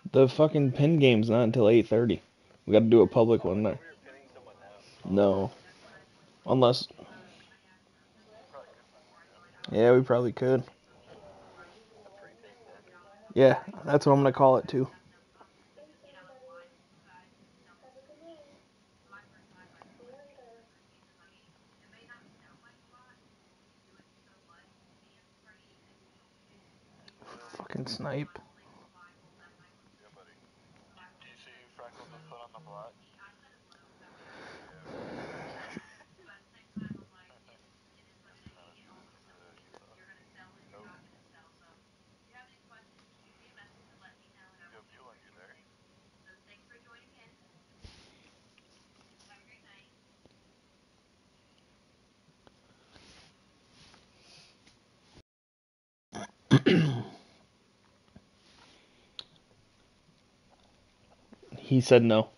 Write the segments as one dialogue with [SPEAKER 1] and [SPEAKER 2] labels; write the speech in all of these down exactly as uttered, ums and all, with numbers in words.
[SPEAKER 1] The fucking pin game's not until eight thirty. We got to do a public one now. No, unless yeah, we probably could. Yeah, that's what I'm gonna call it too. Fucking snipe. He said no.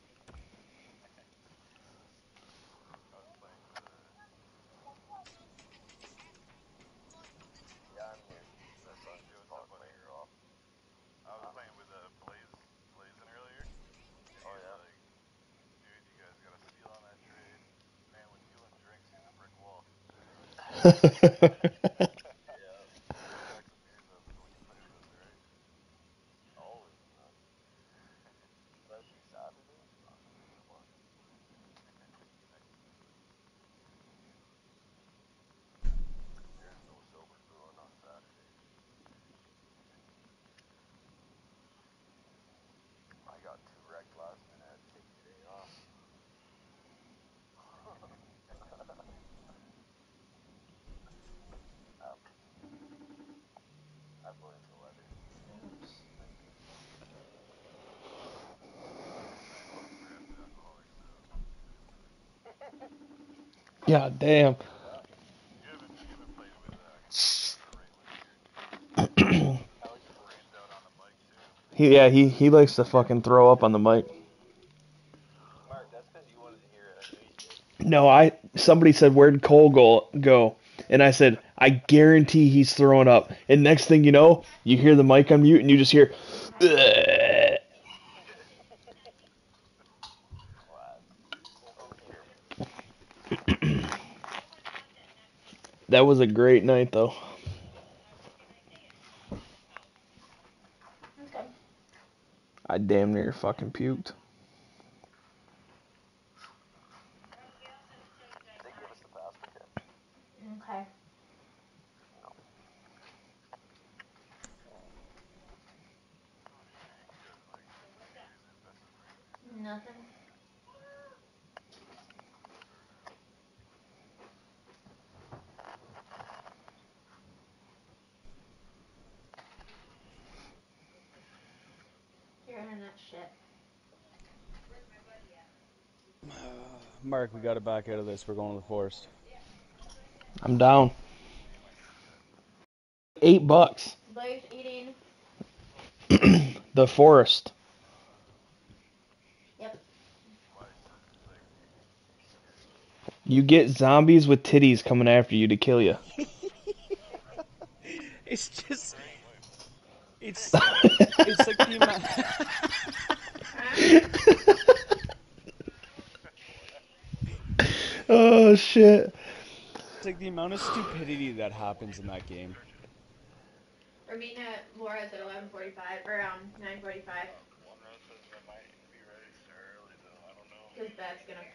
[SPEAKER 1] God damn. he yeah he he likes to fucking throw up on the mic. No, I somebody said where'd Cole go go, and I said I guarantee he's throwing up. And next thing you know, you hear the mic on mute and you just hear. Ugh. That was a great night though.
[SPEAKER 2] Okay.
[SPEAKER 1] I damn near fucking puked.
[SPEAKER 2] Okay. Nothing. Your internet shit.
[SPEAKER 3] Mark, we got to back out of this. We're going to the forest.
[SPEAKER 1] I'm down. Eight bucks.
[SPEAKER 2] Blaze eating.
[SPEAKER 1] The forest.
[SPEAKER 2] Yep.
[SPEAKER 1] You get zombies with titties coming after you to kill you.
[SPEAKER 3] It's just, it's, it's like the amount.
[SPEAKER 1] Oh shit.
[SPEAKER 3] It's like the amount of stupidity that happens in that game.
[SPEAKER 2] We're meeting at Laura's at eleven forty-five, or um, nine forty-five. Because Beth's gonna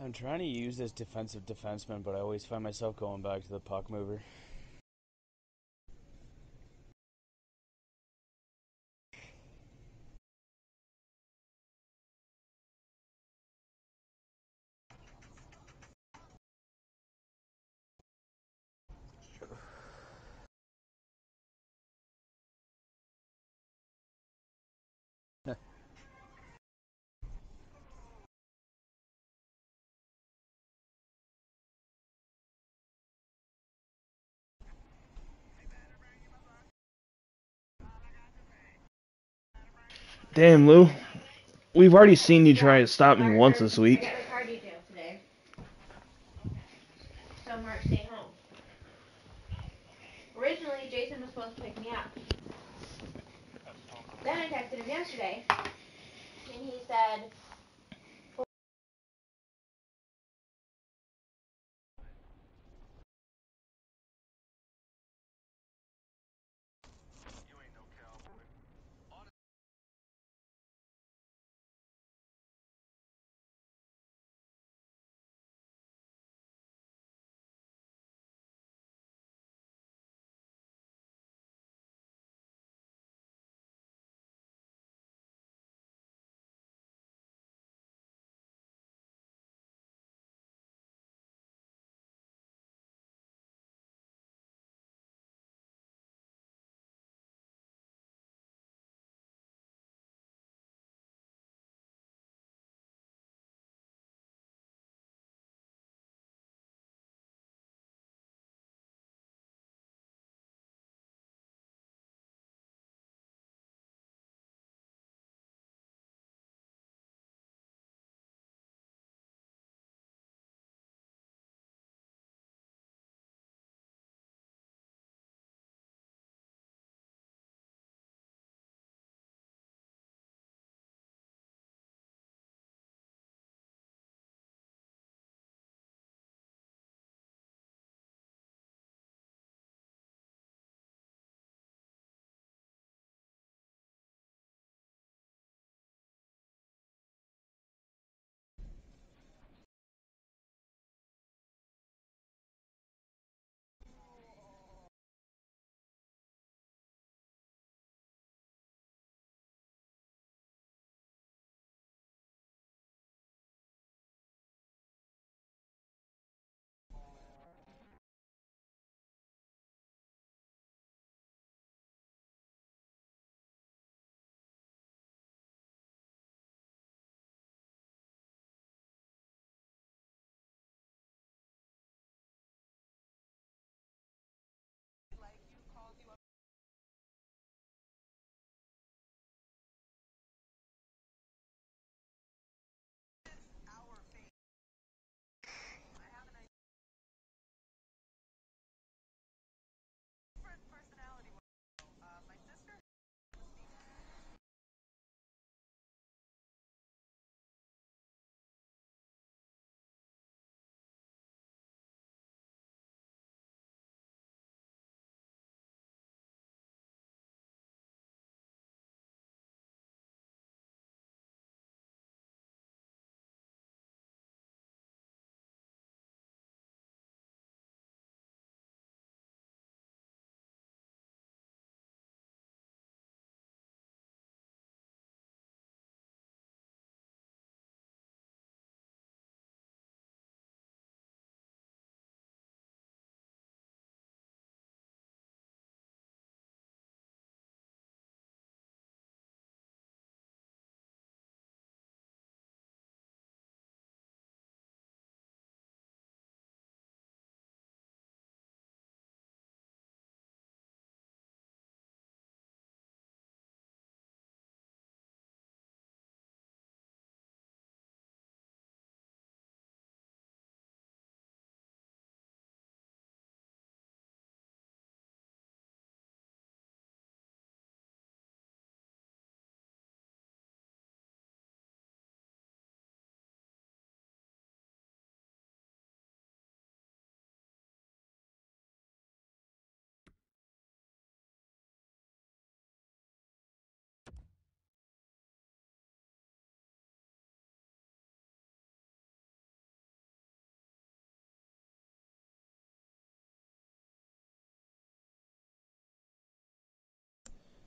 [SPEAKER 3] I'm trying to use this defensive defenseman, but I always find myself going back to the puck mover.
[SPEAKER 1] Damn, Lou. We've already seen you
[SPEAKER 2] Yeah,
[SPEAKER 1] try to stop me
[SPEAKER 2] Mark,
[SPEAKER 1] once
[SPEAKER 2] or-
[SPEAKER 1] this
[SPEAKER 2] I
[SPEAKER 1] week.
[SPEAKER 2] got my car detailed today. So Mark, stay home. Originally, Jason was supposed to pick me up. Then I texted him yesterday, and he said,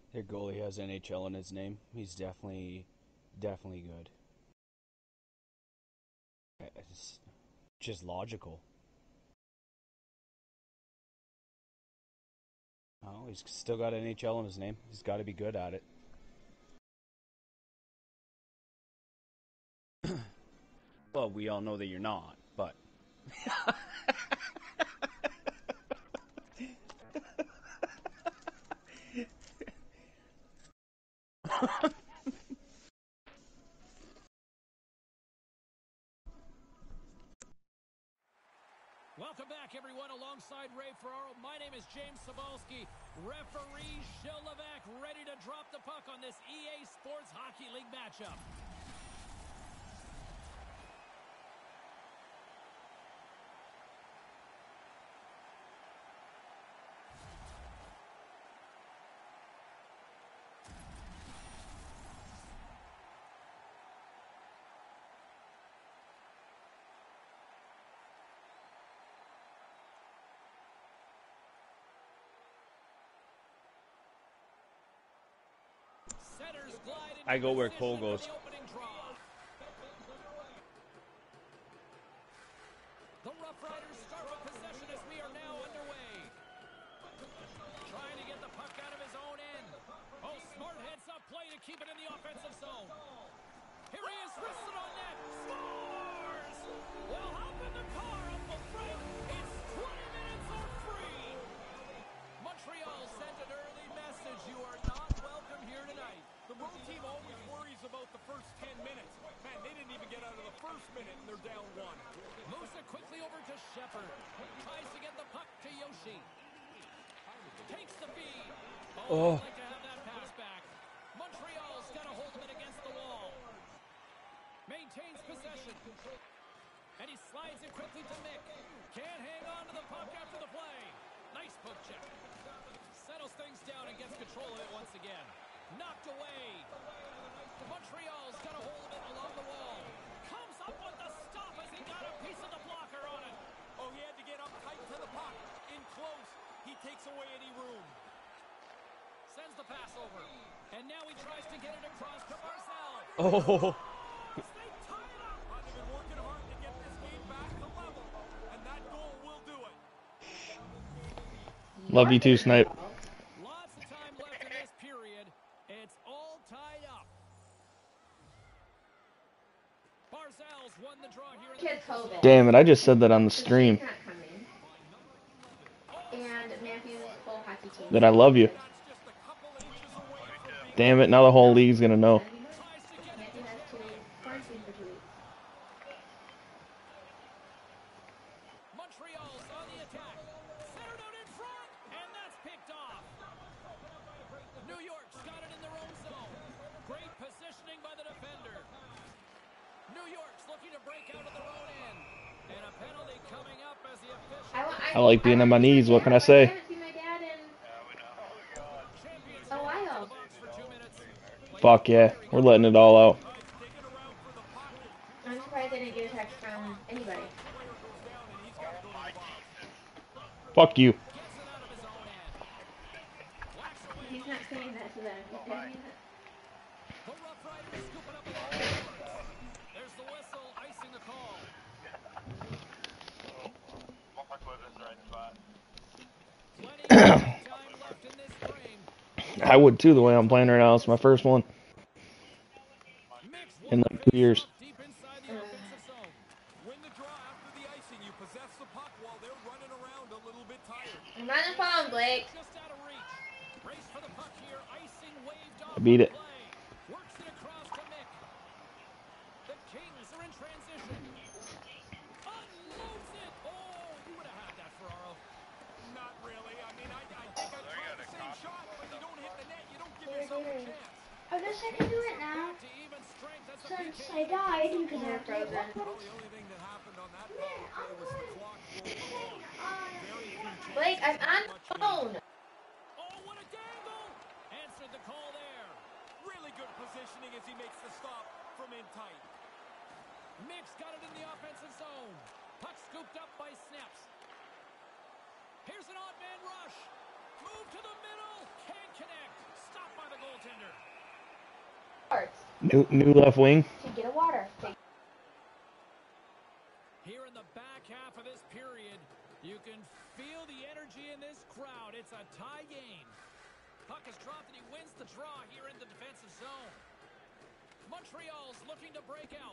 [SPEAKER 3] Their goalie has N H L in his name. He's definitely, definitely good. It's just logical. Oh, he's still got N H L in his name. He's got to be good at it. Well, we all know that you're not, but...
[SPEAKER 4] Welcome back, everyone, alongside Ray Ferraro. My name is James Cebulski. Referee Gilles Levesque ready to drop the puck on this E A Sports Hockey League matchup.
[SPEAKER 3] I go where Cole goes.
[SPEAKER 4] The Rough Riders start with possession as we are now underway. Trying to get the puck out of his own end. Oh, smart heads-up play to keep it in the offensive zone. Here he is, wristed on net. Scores! Well, hop in the car, Uncle Frank. It's twenty minutes or free. Montreal sent an early message. You are not welcome here tonight.
[SPEAKER 5] The road team always worries about the first ten minutes. Man, they didn't even get out of the first minute and they're down one.
[SPEAKER 4] Moves it quickly over to Shepard. Tries to get the puck to Yoshi. Takes the feed. Oh,
[SPEAKER 1] Oh.
[SPEAKER 4] I'd like to have that pass back. Montreal's got a hold of it against the wall. Maintains possession. And he slides it quickly to Mick. Can't hang on to the puck after the play. Nice poke check. Settles things down and gets control of it once again. Knocked away. Montreal's got a hold of it along the wall. Comes up with the stop as he got a piece of the blocker on it.
[SPEAKER 5] Oh, he had to get up tight to the puck. In close, he takes away any room.
[SPEAKER 4] Sends the pass over. And now he tries to get it across to Barzal.
[SPEAKER 1] Oh.
[SPEAKER 4] They tie it up.
[SPEAKER 5] Uh, they've been working hard to get this game back to level, and that goal will do it.
[SPEAKER 1] Love you too, Snipe.
[SPEAKER 4] Lots of time left in this period. It's all tied up. Barzal's won the draw here in the
[SPEAKER 2] Kids COVID.
[SPEAKER 1] Damn it, I just said that on the
[SPEAKER 2] So
[SPEAKER 1] stream.
[SPEAKER 2] she's not coming. And Matthew's full hockey team.
[SPEAKER 1] That I love you.
[SPEAKER 5] That's just a couple inches away from being
[SPEAKER 1] Damn it, now the whole league's gonna know.
[SPEAKER 2] Matthew has two weeks. Quarantine for two weeks.
[SPEAKER 4] Montreal's on the attack. Centered out in front, and that's picked off. New York's got it in their own zone. Great positioning by the defender. New York's looking to break out of their own end. And a penalty coming up as the official
[SPEAKER 2] I, want,
[SPEAKER 1] I like being on my
[SPEAKER 2] want to see
[SPEAKER 1] knees, what
[SPEAKER 2] dad,
[SPEAKER 1] can I
[SPEAKER 2] but
[SPEAKER 1] say?
[SPEAKER 2] haven't seen my dad in
[SPEAKER 4] champions
[SPEAKER 2] a while.
[SPEAKER 4] the box for two minutes.
[SPEAKER 1] Fuck yeah, we're letting it all out.
[SPEAKER 5] digging around for the puck.
[SPEAKER 2] I'm surprised I didn't get a text from anybody.
[SPEAKER 5] Player goes down, and he's got to go to the box.
[SPEAKER 1] Fuck you.
[SPEAKER 4] Gets it out of his own end. Whacks away.
[SPEAKER 2] He's not saying that to them. He's saying that.
[SPEAKER 4] The Rough Riders scoop it up along the boards. There's the whistle, icing the call. Plenty of time left in this frame.
[SPEAKER 1] I would too, the way I'm playing right now. It's my first one
[SPEAKER 4] Mix
[SPEAKER 1] in like two years.
[SPEAKER 4] deep inside the offensive zone.
[SPEAKER 5] Win the draw after the icing. You possess the puck while they're running around a little bit tired.
[SPEAKER 2] I'm on the phone, Blake.
[SPEAKER 4] Just out of reach. Race for the puck here. Icing waved off.
[SPEAKER 1] I beat
[SPEAKER 4] on the
[SPEAKER 1] it.
[SPEAKER 4] play. Works it across to Mick. The Kings are in transition. Unloads it. Oh, you would have had that, Ferraro.
[SPEAKER 5] Not really. I mean, I, I think I tried the same shot, but you don't hit the net. You don't give yourself a chance.
[SPEAKER 6] I guess I can do it now.
[SPEAKER 4] To even strength as the
[SPEAKER 6] Since
[SPEAKER 4] P K
[SPEAKER 6] I died because I
[SPEAKER 2] You're frozen.
[SPEAKER 5] Well, the only thing that happened on that power play was the clock rolled along. Very few chances.
[SPEAKER 2] Blake, I'm on the phone.
[SPEAKER 4] Oh, what a dangle! Answered the call there.
[SPEAKER 5] Really good positioning as he makes the stop from in tight.
[SPEAKER 4] Mick's got it in the offensive zone. Puck scooped up by Snaps. Here's an odd man rush. Move to the middle. Can't connect. Stopped by the goaltender.
[SPEAKER 1] New new left wing.
[SPEAKER 2] To get a water.
[SPEAKER 4] Here in the back half of this period, you can feel the energy in this crowd. It's a tie game. Puck is dropped and he wins the draw here in the defensive zone. Montreal's looking to break out.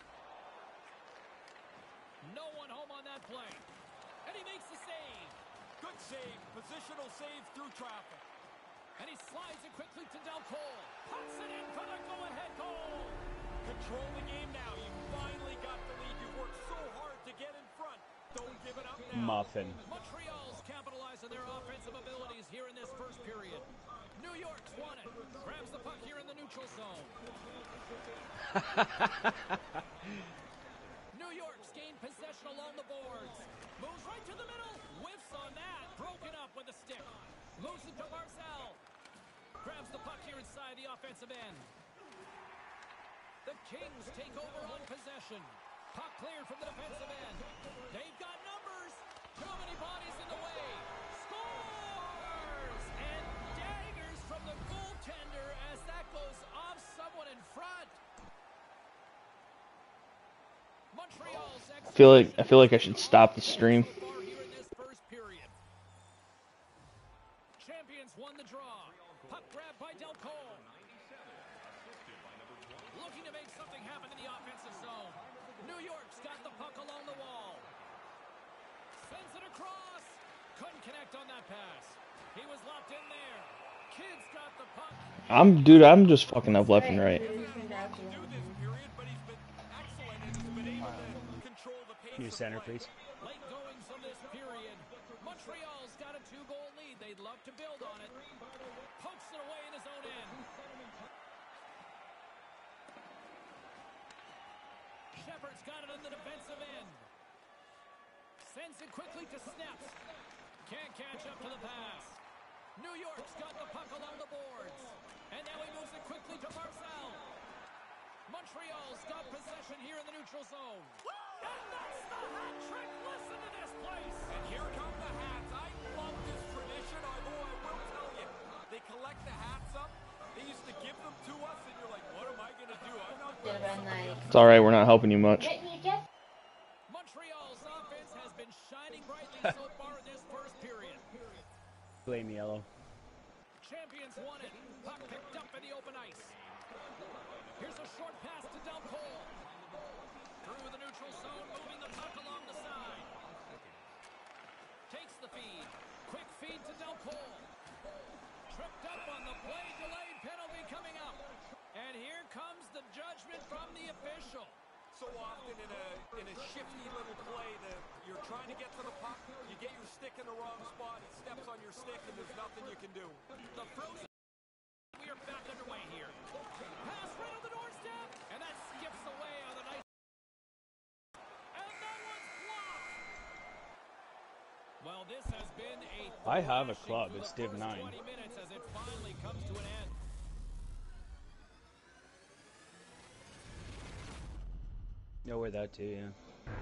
[SPEAKER 4] No one home on that play. And he makes the save.
[SPEAKER 5] Good save. Positional save through traffic.
[SPEAKER 4] And he slides it quickly to Del Cole. Puts it in for the go-ahead goal.
[SPEAKER 5] Control the game now. You finally got the lead. You worked so hard to get in front. Don't give it up now.
[SPEAKER 3] Muffin.
[SPEAKER 4] Montreal's capitalized on their offensive abilities here in this first period. New York's won it. Grabs the puck here in the neutral zone. New York's gained possession along the boards. Moves right to the middle. Whiffs on that. Broken up with a stick. Moves it to Barzal. Grabs the puck here inside the offensive end. The Kings take over on possession. Puck cleared from the defensive end. They've got numbers. Too many bodies in the way. Scores! And daggers from the goaltender as that goes off someone in front. Montreal's
[SPEAKER 1] I feel like I feel like I should stop the stream.
[SPEAKER 4] so far here in this first period. Champions won the draw. Puck grab by Del Cole. Looking to make something happen in the offensive zone. New York's got the puck along the wall. Sends it across. Couldn't connect on that pass. He was locked in there. Kidd's got the puck.
[SPEAKER 1] I'm dude. I'm just fucking up left and right.
[SPEAKER 5] Do this period, but he's been excellent and he's been able to control the pace
[SPEAKER 3] New
[SPEAKER 5] of
[SPEAKER 3] center,
[SPEAKER 5] play.
[SPEAKER 3] please.
[SPEAKER 4] Late goings from this period. Montreal's got a two-goal lead. They'd love to build on it. Pokes it away in his own end. Shepard's got it on the defensive end. Sends it quickly to Snaps. Can't catch up to the pass. New York's got the puck along the boards. And now he moves it quickly to Barzal. Montreal's got possession here in the neutral zone. And that's the hat trick. Listen to this place.
[SPEAKER 5] And here come the hats. I love this tradition, although I will tell you, they collect the hats up. They used to give them to us, and you're like, what am I going to do? I'm not
[SPEAKER 2] Should have been like,
[SPEAKER 1] It's all right. We're not helping you much.
[SPEAKER 2] "Get me just
[SPEAKER 4] Montreal's offense has been shining brightly so far in this first period.
[SPEAKER 3] Blame yellow.
[SPEAKER 4] Champions won it. Puck picked up in the open ice. Here's a short pass to Del Cole. Through the neutral zone, moving the puck along the side. Takes the feed. Quick feed to Del Cole. Tripped up on the play. Delayed penalty coming up. And here comes the judgment from the official.
[SPEAKER 5] so often in a in a shifty little play that you're trying to get to the puck, you get your stick in the wrong spot, he steps on your stick, and there's nothing you can do.
[SPEAKER 4] The frozen. We are back underway here. Pass right on the doorstep, and that skips away on the nice. And that one's blocked. Well, this has been a.
[SPEAKER 3] I have a
[SPEAKER 4] thrashing
[SPEAKER 3] club.
[SPEAKER 4] through
[SPEAKER 3] It's
[SPEAKER 4] the
[SPEAKER 3] Div
[SPEAKER 4] first
[SPEAKER 3] nine.
[SPEAKER 4] twenty minutes as it finally comes to an end.
[SPEAKER 3] No, we're that too, yeah.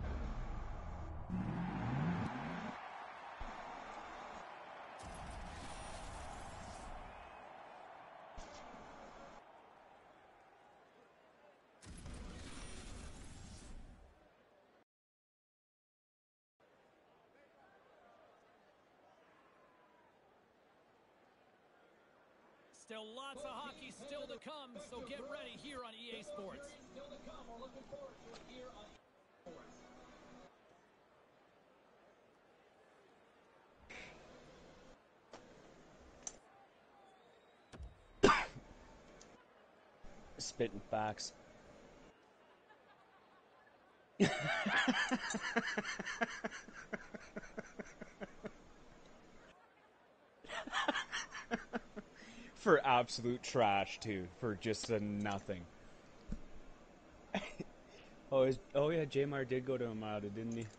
[SPEAKER 4] Still lots of hockey still to come, so get ready here on E A Sports.
[SPEAKER 3] Spitting facts. For absolute trash too, for just a nothing. oh, is, oh yeah, J-Mar did go to Armada, didn't he?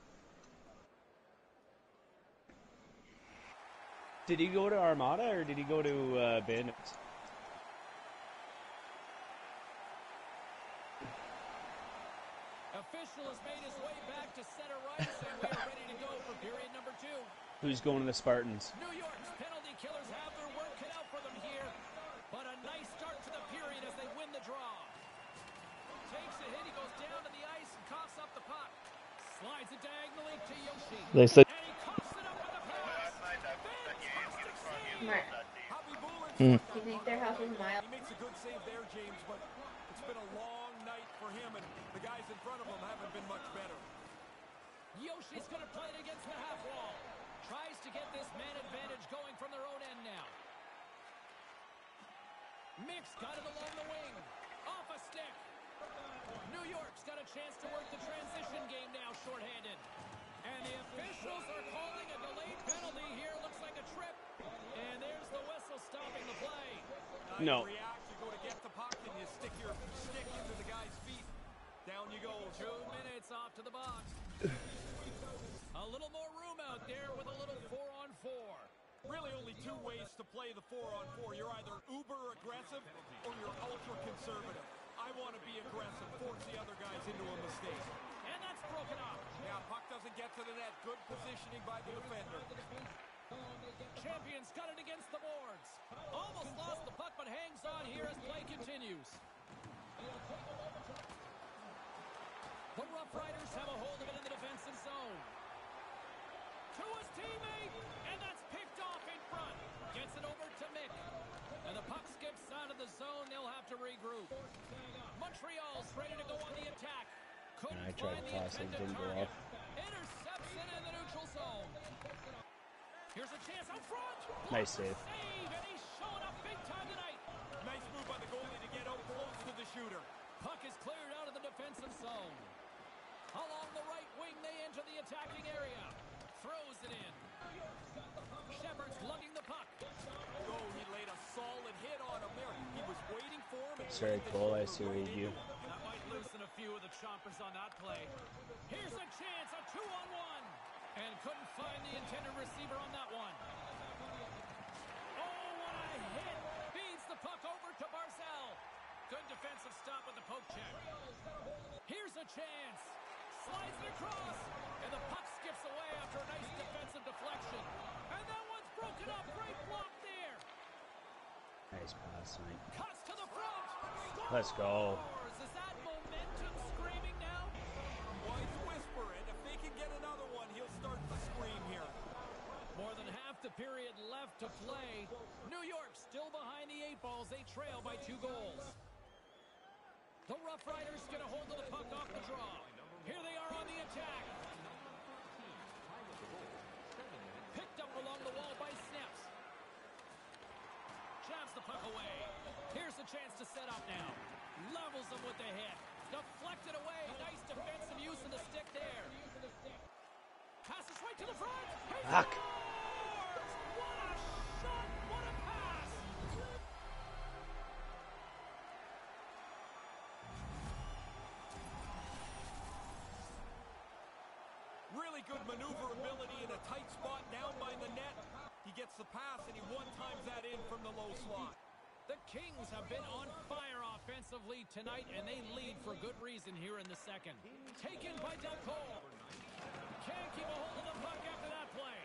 [SPEAKER 3] Did he go to Armada or did he go to uh, Bandits?
[SPEAKER 4] Official has made his way back to center ice, and we are ready to go for period number two.
[SPEAKER 3] Who's going to the Spartans?
[SPEAKER 4] New York's penalty killers have their work cut out for them here, but a nice start to the period as they win the draw. Takes a hit, he goes down to the ice and coughs up the puck. Slides it diagonally to Yoshi.
[SPEAKER 1] They said.
[SPEAKER 4] And he coughs it up with the pass. Fantastic save.
[SPEAKER 2] Smart.
[SPEAKER 5] Bobby Boolin's
[SPEAKER 1] Hmm.
[SPEAKER 2] You think their house is a mile?
[SPEAKER 5] He makes a good save there, James, but it's been a long night for him, and the guys in front of him haven't been much better.
[SPEAKER 4] Yoshi's going to play it against the half wall. Tries to get this man advantage going from their own end now. Mix got it along the wing. Off a stick. New York's got a chance to work the transition game now shorthanded. And the officials are calling a delayed penalty here. Looks like a trip. And there's the whistle stopping the play.
[SPEAKER 5] Uh,
[SPEAKER 3] No.
[SPEAKER 5] You react, you go to get the puck, and you stick your stick into the guy's feet. Down you go.
[SPEAKER 4] Two minutes off to the box. A little more room out there with a little four on four.
[SPEAKER 5] Really only two ways to play the four on four. You're either uber aggressive or you're ultra conservative. I want to be aggressive, force the other guys into a mistake.
[SPEAKER 4] And that's broken up.
[SPEAKER 5] Yeah, puck doesn't get to the net. Good positioning by the defender.
[SPEAKER 4] Champions got it against the boards. Almost lost the puck, but hangs on here as play continues. The Rough Riders have a hold of it in the defensive zone. To his teammate, and that's picked off in front. Gets it over to Mick. And the puck skips out of the zone. They'll have to regroup. Montreal's ready to go on the attack. Couldn't
[SPEAKER 3] I tried
[SPEAKER 4] find
[SPEAKER 3] to
[SPEAKER 4] the
[SPEAKER 3] toss it,
[SPEAKER 4] intended
[SPEAKER 3] didn't go
[SPEAKER 4] target.
[SPEAKER 3] off.
[SPEAKER 4] Intercepts it in the neutral zone. Here's a chance out front.
[SPEAKER 3] Nice save.
[SPEAKER 4] Save, and he's showing up big time tonight.
[SPEAKER 5] Nice move by the goalie to get out close to the shooter.
[SPEAKER 4] Puck is cleared out of the defensive zone. Along the right wing, they enter the attacking area. Throws it in. Shepard's lugging the puck.
[SPEAKER 5] Oh, he laid a solid hit on him there. He was waiting for him. and
[SPEAKER 3] Sorry,
[SPEAKER 5] played the
[SPEAKER 3] Cole, I
[SPEAKER 5] shoulder
[SPEAKER 3] see
[SPEAKER 5] right
[SPEAKER 3] you.
[SPEAKER 5] into him.
[SPEAKER 4] That might loosen a few of the chompers on that play. Here's a chance, a two-on-one. And couldn't find the intended receiver on that one. Oh, what a hit. Feeds the puck over to Barzell. Good defensive stop with the poke check. Here's a chance. Slides it across. And the puck skips away after a nice defensive deflection. And that one's broken up. Great block there.
[SPEAKER 3] Nice pass, mate.
[SPEAKER 4] Cuts to the front.
[SPEAKER 3] Let's go.
[SPEAKER 4] Scores. Is that momentum screaming now?
[SPEAKER 5] Well, he's whispering. If they can get another one, he'll start to scream here.
[SPEAKER 4] More than half the period left to play. New York still behind the eight balls. They trail by two goals. The Rough Riders get a hold of the puck off the draw. Here they are on the attack. Picked up along the wall by Snips. Jabs the puck away. Here's a chance to set up now. Levels them with the hit. Deflected away. Nice defensive use of the stick there. Passes right to the front. He
[SPEAKER 3] Fuck.
[SPEAKER 4] scores! What a shot! What a pass!
[SPEAKER 5] Really good maneuverability in a tight spot down by the net. He gets the pass, and he one-times that in from the low slot.
[SPEAKER 4] The Kings have been on fire offensively tonight, and they lead for good reason here in the second. Taken by Del Cole. Can't keep a hold of the puck after that play.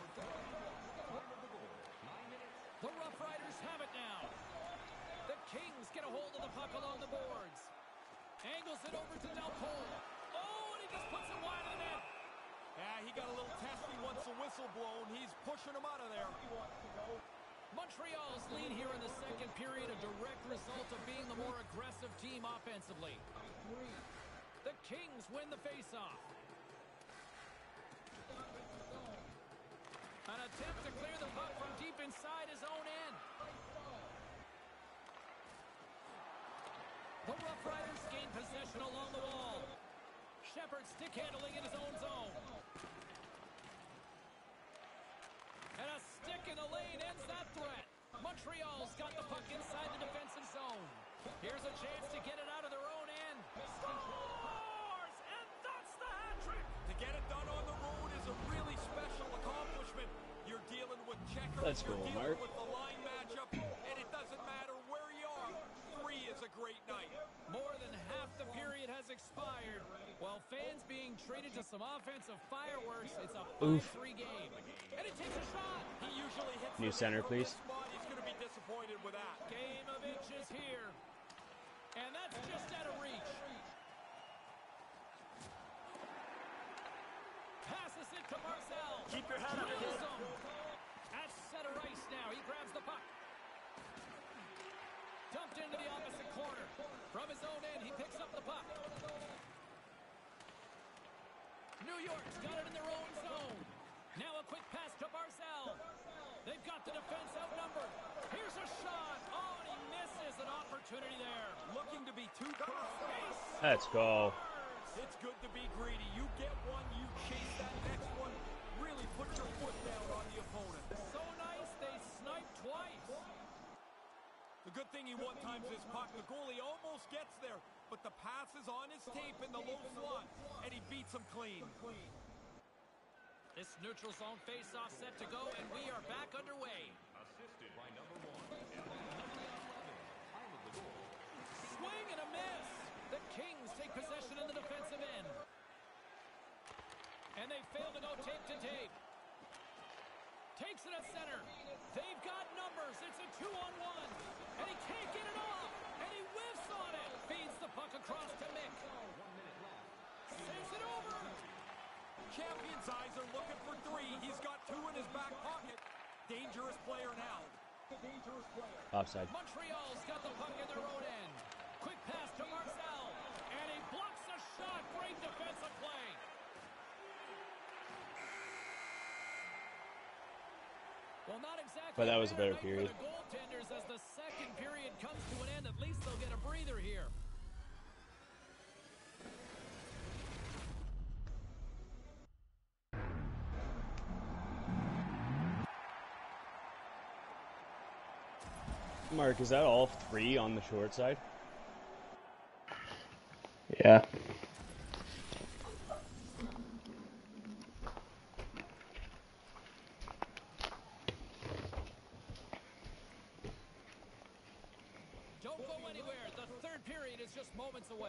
[SPEAKER 4] The Rough Riders have it now. The Kings get a hold of the puck along the boards. Angles it over to Del Cole. Oh, and he just puts it wide of the net.
[SPEAKER 5] Yeah, he got a little testy once the whistle blown. He's pushing him out of there.
[SPEAKER 4] Montreal's lead here in the second period, a direct result of being the more aggressive team offensively. The Kings win the faceoff. An attempt to clear the puck from deep inside his own end. The Rough Riders gain possession along the wall. Shepard stick handling in his own zone. And a stick in the lane ends that threat. Montreal's got the puck inside the defensive zone. Here's a chance to get it out of their own end. Scores! And that's the hat trick!
[SPEAKER 5] To get it done on the road is a really special accomplishment. You're dealing with checkers,
[SPEAKER 3] Let's
[SPEAKER 5] you're
[SPEAKER 3] go,
[SPEAKER 5] dealing
[SPEAKER 3] Mark.
[SPEAKER 5] with the line matchup, and it doesn't matter where you are. Three is a great night.
[SPEAKER 4] More than half the period has expired. Well, fans being treated to some offensive fireworks. It's a five three game. And he takes a shot.
[SPEAKER 5] He usually hits
[SPEAKER 7] New
[SPEAKER 5] the
[SPEAKER 7] center,
[SPEAKER 5] net from this
[SPEAKER 7] please.
[SPEAKER 5] spot. He's going to be disappointed with that.
[SPEAKER 4] Game of inches here. And that's just out of reach. Passes it to Marcel.
[SPEAKER 5] Keep your head up, kid.
[SPEAKER 4] Drills him. At center ice now. He grabs the puck. Dumped into the opposite corner. From his own end, he picks up the puck. New York's got it in their own zone. Now a quick pass to Barzal. They've got the defense outnumbered. Here's a shot. Oh, and he misses an opportunity there.
[SPEAKER 5] Looking to be too close.
[SPEAKER 7] Let's go.
[SPEAKER 5] It's good to be greedy. You get one, you chase that next one. Really put your foot down on the opponent.
[SPEAKER 4] So nice, they sniped twice.
[SPEAKER 5] The good thing he one-times his puck. The goalie almost gets there, but the pass is on his tape in the low slot, and he beats him clean.
[SPEAKER 4] This neutral zone face-off set to go, and we are back underway.
[SPEAKER 8] Assisted by number one.
[SPEAKER 4] Swing and a miss. The Kings take possession in the defensive end. And they fail to go tape to tape. Takes it at center. They've got numbers. It's a two-on-one. And he can't get it off. And he whiffs on it. Feeds the puck across to Mick. Sends it over.
[SPEAKER 5] Champion's eyes are looking for three. He's got two in his back pocket. Dangerous player now.
[SPEAKER 7] Offside.
[SPEAKER 4] Montreal's got the puck in their own end. Quick pass to Marcel. And he blocks a shot. Great defensive play. Well, not exactly.
[SPEAKER 7] But that was a better
[SPEAKER 4] night
[SPEAKER 7] period.
[SPEAKER 4] For the goaltenders as the second period comes to an end. At least they'll get a breather here.
[SPEAKER 7] Mark, is that all three on the short side?
[SPEAKER 1] Yeah.
[SPEAKER 4] Don't go anywhere. The third period is just moments away.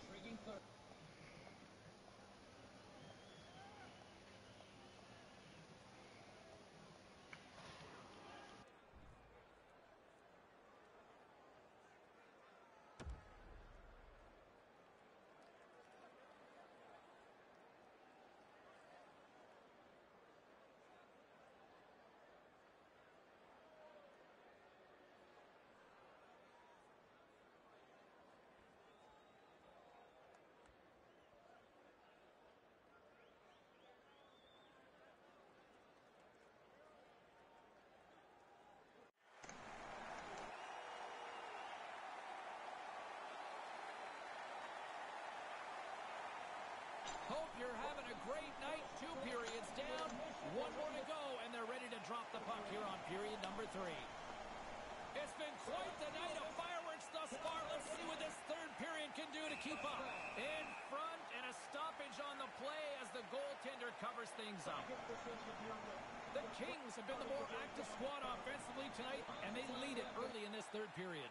[SPEAKER 4] Hope you're having a great night. Two periods down, one more to go, and they're ready to drop the puck here on period number three. It's been quite the night of fireworks thus far. Let's see what this third period can do to keep up. In front, and a stoppage on the play as the goaltender covers things up. The Kings have been the more active squad offensively tonight, and they lead it early in this third period.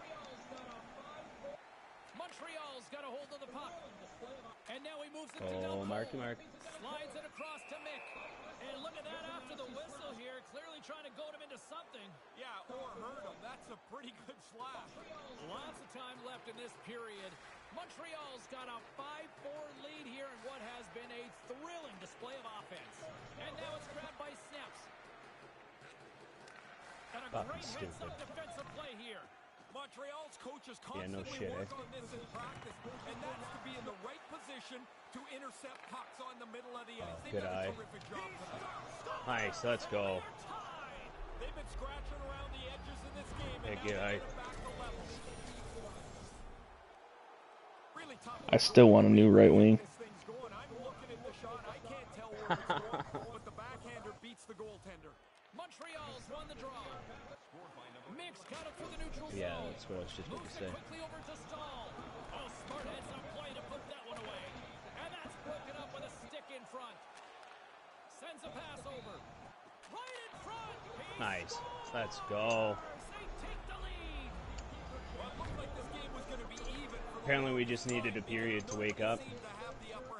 [SPEAKER 4] Montreal's got a hold of the puck. And now he moves it to
[SPEAKER 7] Oh,
[SPEAKER 4] Delco.
[SPEAKER 7] Marky Mark.
[SPEAKER 4] Slides it across to Mick. And look at that after the whistle here. Clearly trying to goad him into something.
[SPEAKER 5] Yeah, or hurt him. That's a pretty good slash.
[SPEAKER 4] Lots of time left in this period. Montreal's got a five four lead here in what has been a thrilling display of offense. And now it's grabbed by Snaps. And a
[SPEAKER 7] Fucking
[SPEAKER 4] great heads-up
[SPEAKER 7] stupid.
[SPEAKER 4] defensive play here.
[SPEAKER 5] Montreal's coaches
[SPEAKER 7] Yeah, no
[SPEAKER 5] constantly
[SPEAKER 7] shit,
[SPEAKER 5] work
[SPEAKER 7] eh?
[SPEAKER 5] on this in practice, and that's to be in the right position to intercept pucks on the middle of the ice. They've
[SPEAKER 7] good
[SPEAKER 5] done
[SPEAKER 7] eye.
[SPEAKER 5] a terrific job tonight.
[SPEAKER 7] Nice, let's go.
[SPEAKER 5] They've been scratching around the edges in this game, and
[SPEAKER 7] Yeah,
[SPEAKER 5] now
[SPEAKER 7] good
[SPEAKER 5] they
[SPEAKER 7] eye.
[SPEAKER 5] get it back to level. Really tough.
[SPEAKER 1] I still want a new right wing.
[SPEAKER 5] This thing's going. I'm looking at the shot. I can't tell where it's going, but the backhander beats the goaltender.
[SPEAKER 4] Montreal's won the draw. Mix got it through the neutral zone.
[SPEAKER 7] Yeah, that's what I was just about
[SPEAKER 4] Moves
[SPEAKER 7] to say.
[SPEAKER 4] it quickly over to Stahl. Oh, smart heads up play to put that one away. And that's broken up with a stick in front. Sends a pass over. Right in front. He
[SPEAKER 7] Nice.
[SPEAKER 4] scores!
[SPEAKER 7] Let's go.
[SPEAKER 4] They take the lead.
[SPEAKER 5] Well, it looked like this game was going to be even. For the
[SPEAKER 7] Apparently we
[SPEAKER 5] Lions,
[SPEAKER 7] just needed a
[SPEAKER 5] but
[SPEAKER 7] period to
[SPEAKER 5] nobody
[SPEAKER 7] wake up.
[SPEAKER 5] seemed to have the upper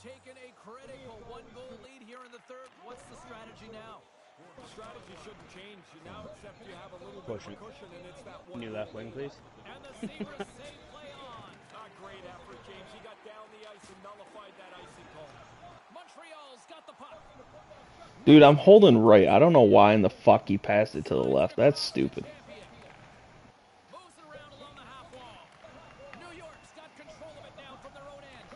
[SPEAKER 4] taken a critical one-goal lead here in the third. What's the strategy now?
[SPEAKER 5] The strategy shouldn't change now, except you have a little
[SPEAKER 7] Push
[SPEAKER 5] bit
[SPEAKER 7] it.
[SPEAKER 5] of a cushion, and it's that one.
[SPEAKER 7] New left wing, please.
[SPEAKER 4] And the Zebras save play on.
[SPEAKER 5] A great effort, James. He got down the ice and nullified that icing call.
[SPEAKER 4] Montreal's got the puck.
[SPEAKER 1] Dude, I'm holding right. I don't know why in the fuck he passed it to the left. That's stupid.
[SPEAKER 4] Champion. Moves it around along the half wall. New York's got control of it now from their own end.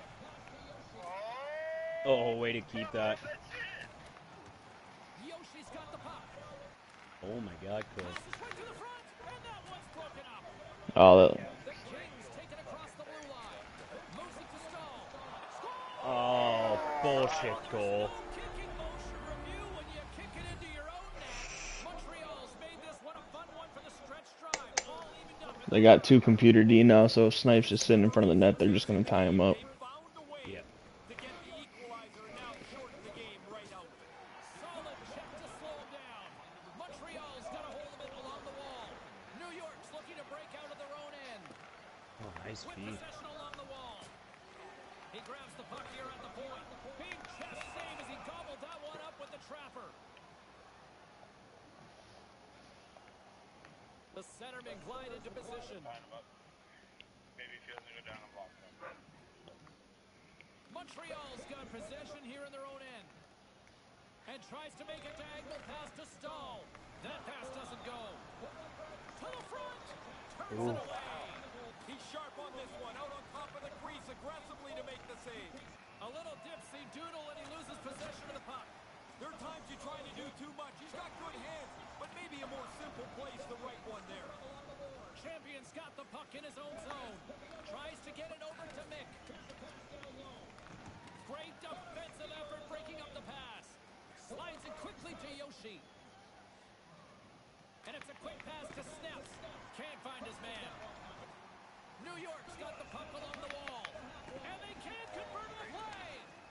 [SPEAKER 7] Oh, way to keep that.
[SPEAKER 4] Yoshi's got the puck.
[SPEAKER 7] Oh my God, Chris.
[SPEAKER 4] Passes right to the front, and that one's broken up.
[SPEAKER 1] Oh, that,
[SPEAKER 4] The Kings take it across the blue line. Moves it to Stahl. Score!
[SPEAKER 7] Oh, bullshit goal.
[SPEAKER 4] Kicking motion review when you kick it into your own net. Montreal's made this one a fun one for the stretch drive. All evened up.
[SPEAKER 1] they got two computer D now, so if Snipe's just sitting in front of the net, they're just gonna tie him up.
[SPEAKER 5] They found a way
[SPEAKER 7] Yeah.
[SPEAKER 5] to get the equalizer and now shorten the game right out.
[SPEAKER 4] Solid check to slow him down. Montreal's got a hold of it along the wall. New York's looking to break out of their own end.
[SPEAKER 7] Oh, nice
[SPEAKER 4] With
[SPEAKER 7] feed.
[SPEAKER 4] possession along the wall. He grabs the puck here at the point. Big chest save as he gobbled that one up with the trapper. The centerman glide into position. Montreal's got possession here in their own end. And tries to make a diagonal pass to Stahl. That pass doesn't go. To the front. Turns
[SPEAKER 7] Ooh.
[SPEAKER 4] it away.
[SPEAKER 5] He's sharp on this one, out on top of the crease aggressively to make the save.
[SPEAKER 4] A little dipsy doodle and he loses possession of the puck.
[SPEAKER 5] There are times you try to do too much. He's got good hands, but maybe a more simple play's the right one there.
[SPEAKER 4] Champion's got the puck in his own zone. Tries to get it over to Mick. Great defensive effort breaking up the pass. Slides it quickly to Yoshi. And it's a quick pass to Snaps. Can't find his man. New York's got the puck along the wall. And they can't convert the play.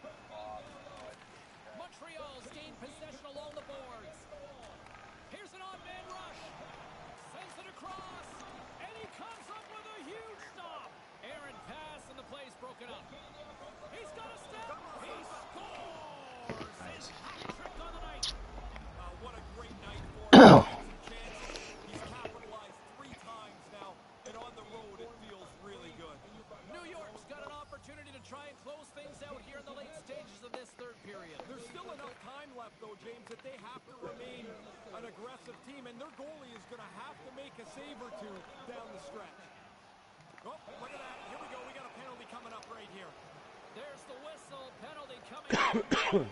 [SPEAKER 4] Montreal's gained possession along the boards. Here's an on-man rush. Sends it across. And he comes up with a huge stop. Aaron pass and the play's broken up. He's got a step. He scores.
[SPEAKER 7] Nice.
[SPEAKER 5] Trick on the night. Uh, what a great night for him. Chances. He's capitalized three times now, and on the road it feels really good.
[SPEAKER 4] New York's got an opportunity to try and close things out here in the late stages of this third period.
[SPEAKER 5] There's still enough time left, though, James, that they have to remain an aggressive team, and their goalie is going to have to make a save or two down the stretch. Oh, look at that. Here we go. We got a penalty coming up right here.
[SPEAKER 4] There's the whistle. Penalty coming.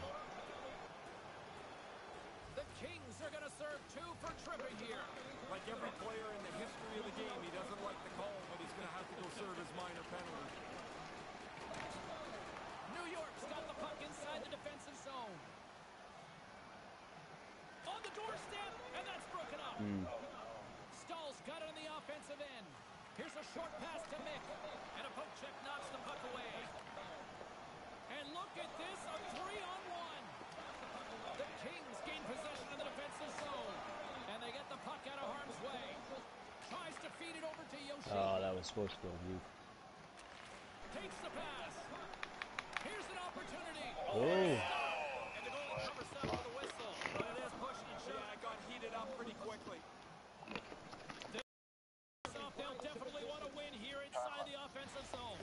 [SPEAKER 4] The Kings are going to serve two for tripping here.
[SPEAKER 5] Like every player in the history of the game, he doesn't like the call, but he's going to have to go serve his minor penalty.
[SPEAKER 4] New York's got the puck inside the defensive zone. On the doorstep, and that's broken up.
[SPEAKER 7] Mm.
[SPEAKER 4] Stahl's got it on the offensive end. Here's a short pass to Mick. And a poke check knocks the puck away. And look at this, a three-on-one. The Kings gain possession in the defensive zone. And they get the puck out of harm's way. Tries to feed it over to Yoshi.
[SPEAKER 7] Oh, that was supposed to go you.
[SPEAKER 4] Takes the pass. Here's an opportunity.
[SPEAKER 7] Oh.
[SPEAKER 4] And the goal covers up with a whistle. But it is pushing and shoving.
[SPEAKER 5] Yeah, it got heated up pretty quickly.
[SPEAKER 4] They'll definitely want to win here inside the offensive zone.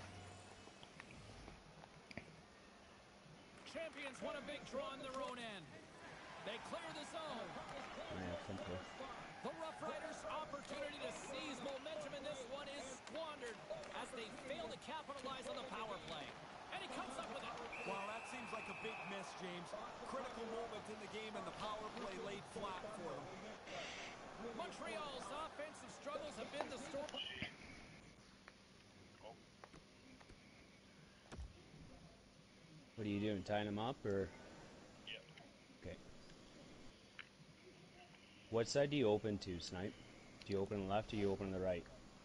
[SPEAKER 4] Champions want a big draw in their own end. They clear the zone.
[SPEAKER 7] Yeah, simple.
[SPEAKER 4] The Rough Riders' opportunity to seize momentum in this one is squandered as they fail to capitalize on the power play. And he comes up with it.
[SPEAKER 5] Wow, that seems like a big miss, James. Critical moment in the game, and the power play laid flat for them.
[SPEAKER 4] Montreal's offensive struggles have been the story.
[SPEAKER 7] What are you doing? Tying him up or?
[SPEAKER 8] Yep.
[SPEAKER 7] Okay. What side do you open to, Snipe? Do you open the left or do you open the right?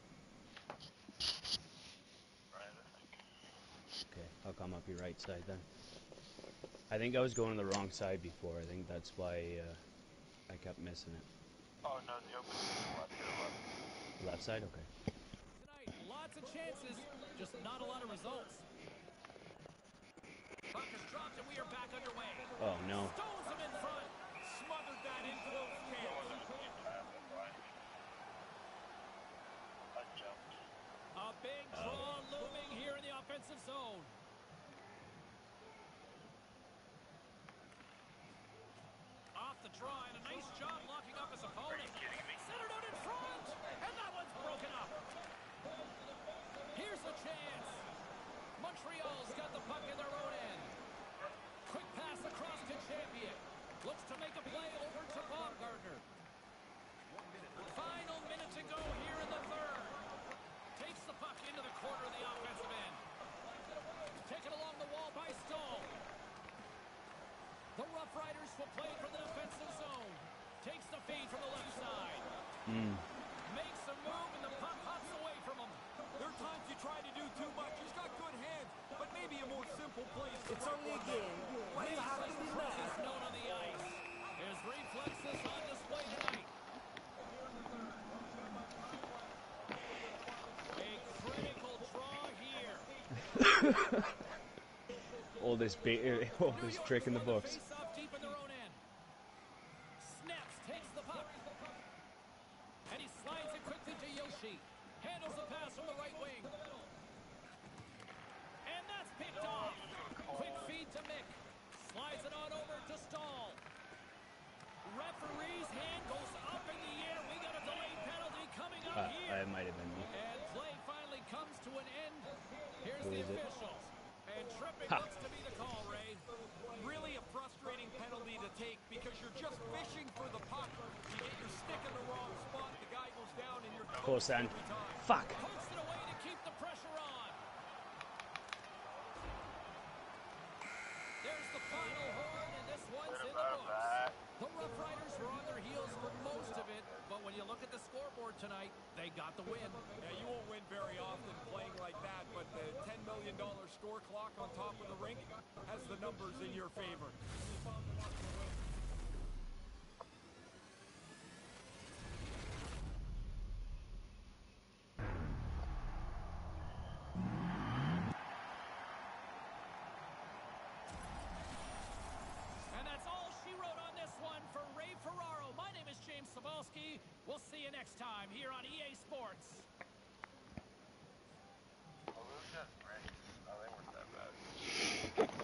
[SPEAKER 8] Right, I think.
[SPEAKER 7] Okay, I'll come up your right side then. I think I was going to the wrong side before. I think that's why uh, I kept missing it.
[SPEAKER 8] Oh no, the open left here, left.
[SPEAKER 7] Left side? Okay.
[SPEAKER 4] Tonight, lots of chances, just not a lot of results. Puck is dropped and we are back underway.
[SPEAKER 7] Oh no.
[SPEAKER 4] Stones him in front.
[SPEAKER 5] Smothered that in close camp.
[SPEAKER 8] I jumped.
[SPEAKER 4] A big draw looming here in the offensive zone. Off the draw and a nice job locking up his opponent. Centered out in front, and that one's broken up. Here's a chance. Montreal's got the puck in their own end. Quick pass across to Champion. Looks to make a play over to Baumgartner. Final minute to go here in the third. Takes the puck into the corner of the offensive end. Taken along the wall by Stahl. The Rough Riders will play from the defensive zone. Takes the feed from the left side.
[SPEAKER 7] Mm.
[SPEAKER 4] Makes a move and the puck hops away from him.
[SPEAKER 5] There are times you try to do too much. He's got good hands, but maybe a more simple place.
[SPEAKER 9] It's only a game. What do you have to do
[SPEAKER 4] He's
[SPEAKER 9] now?
[SPEAKER 4] known on the ice. His reflexes on display tonight. A critical draw here.
[SPEAKER 7] Oldest bait, oldest trick in the books.
[SPEAKER 4] Face off deep in their own end. Snaps, takes the puck. And he slides it quickly to Yoshi. Handles the pass from the right wing. And that's picked off. Quick feed to Mick. Slides it on over to Stahl. Referee's hand goes up in the air. We got a delayed penalty coming up
[SPEAKER 7] Uh,
[SPEAKER 4] here.
[SPEAKER 7] it might have been me.
[SPEAKER 4] And play finally comes to an end. Here's
[SPEAKER 7] Who
[SPEAKER 4] the
[SPEAKER 7] is it?
[SPEAKER 4] officials. And tripping
[SPEAKER 7] Ha.
[SPEAKER 4] looks to be the call, Ray.
[SPEAKER 5] Really a frustrating penalty to take because you're just fishing for the puck. You get your stick in the wrong spot, the guy goes down, and you're
[SPEAKER 7] Close end.
[SPEAKER 5] every time.
[SPEAKER 7] Fuck.
[SPEAKER 4] Pokes it away to keep the pressure on. There's the final horn, and this one's in the books. The Rough Riders were on their heels for most of it, but when you look at the scoreboard tonight, they got the win.
[SPEAKER 5] Yeah, you won't win very often playing like that, but the ten million dollar score clock on top of the rink has the numbers in your favor.
[SPEAKER 4] And that's all she wrote on this one for Ray Ferraro. My name is James Cebulski. We'll see you next time here on E A Sports.
[SPEAKER 8] Well, those guys ready. Oh, they weren't that bad.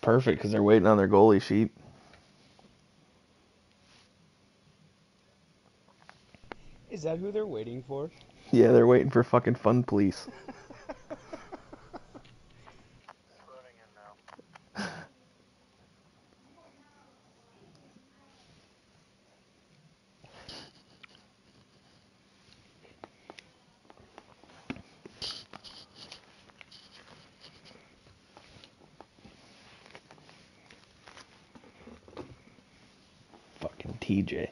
[SPEAKER 1] perfect because they're waiting on their goalie sheet.
[SPEAKER 7] Is that who they're waiting for?
[SPEAKER 1] Yeah, they're waiting for fucking Fun Police.
[SPEAKER 8] Running in now.
[SPEAKER 1] Fucking T J.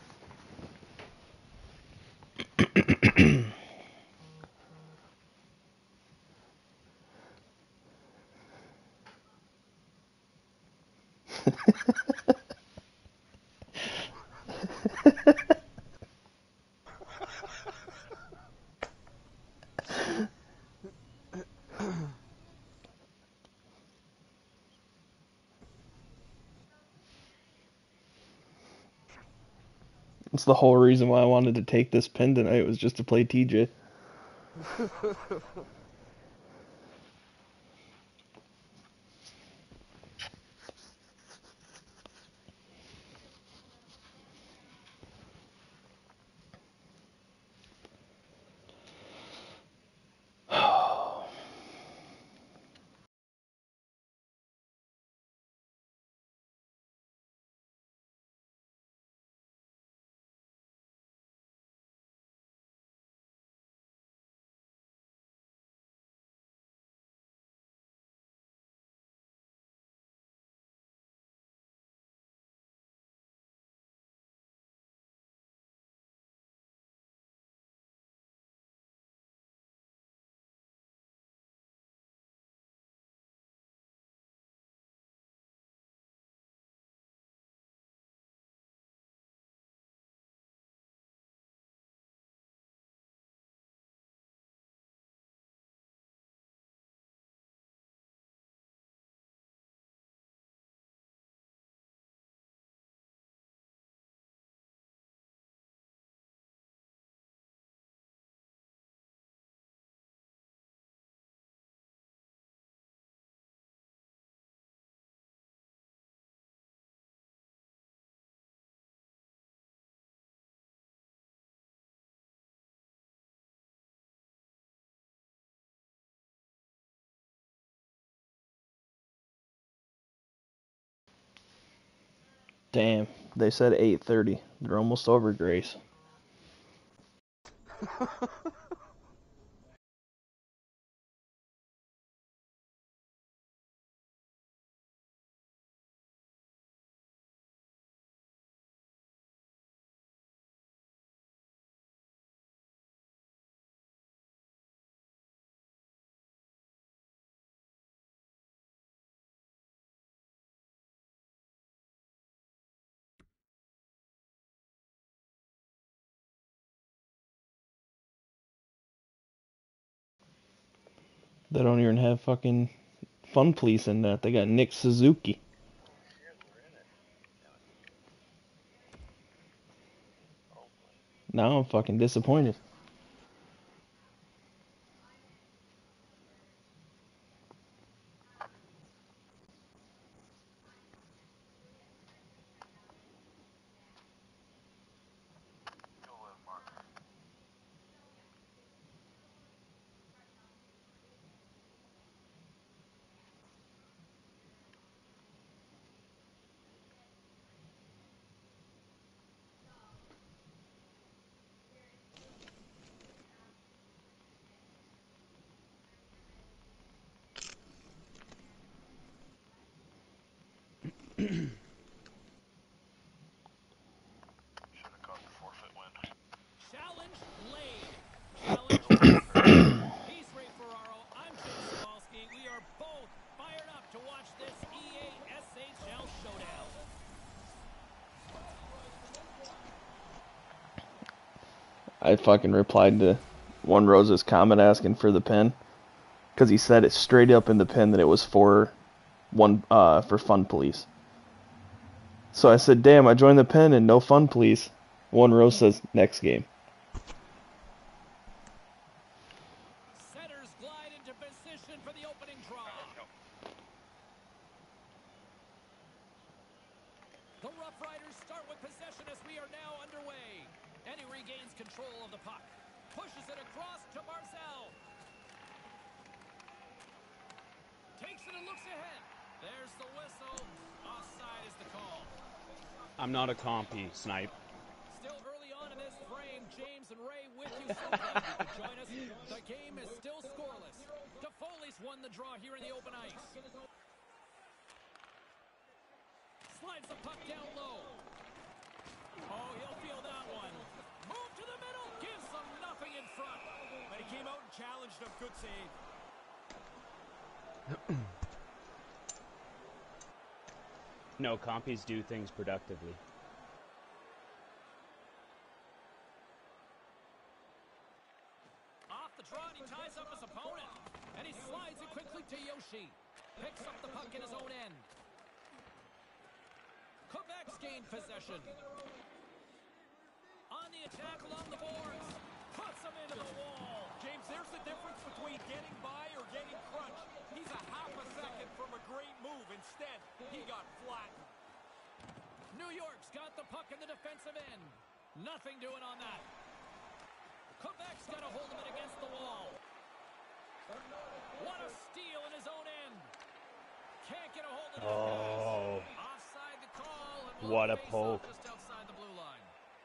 [SPEAKER 1] That's the whole reason why I wanted to take this pin tonight, was just to play T J. Damn, they said eight thirty. They're almost over, Grace. They don't even have fucking Fun Police in that. They got Nick Suzuki. Now I'm fucking disappointed.
[SPEAKER 4] Challenge laid. Challenge accepted. He's Ray Ferraro. I'm Jim Sawalski. We are both fired up to watch this E A S H L showdown.
[SPEAKER 1] I fucking replied to One Rose's comment asking for the pin, because he said it straight up in the pin that it was for one uh for Fun Police. So I said, damn, I joined the pin and no Fun Police. One Rose says, next game.
[SPEAKER 4] Setters glide into position for the opening draw. Rough Riders start with possession as we are now underway. And he regains control of the puck. Pushes it across to Barzal. Takes it and looks ahead. There's the whistle. Offside is the call.
[SPEAKER 7] I'm not a compy, Snipe.
[SPEAKER 4] Still early on in this frame, James and Ray with you. So glad you could join us. The game is still scoreless. Toffoli's won the draw here in the open ice. Slides the puck down low. Oh, he'll feel that one. Move to the middle. Gives them nothing in front.
[SPEAKER 5] But he came out and challenged him. Good save.
[SPEAKER 7] No, compies do things productively.
[SPEAKER 4] Off the draw, and he ties up his opponent. And he slides it quickly to Yoshi. Picks up the puck in his own end. Quebec's gained possession. On the attack along the boards. Puts him into the wall.
[SPEAKER 5] James, there's the difference between getting by or getting crunched. He's a half a second from a great move. Instead, he got flattened.
[SPEAKER 4] New York's got the puck in the defensive end. Nothing doing on that. Quebec's got a hold of it against the wall. What a steal in his own end. Can't get a hold of it.
[SPEAKER 7] Oh.
[SPEAKER 4] Offside the call. And
[SPEAKER 7] What a
[SPEAKER 4] face
[SPEAKER 7] poke.
[SPEAKER 4] off just outside the blue line.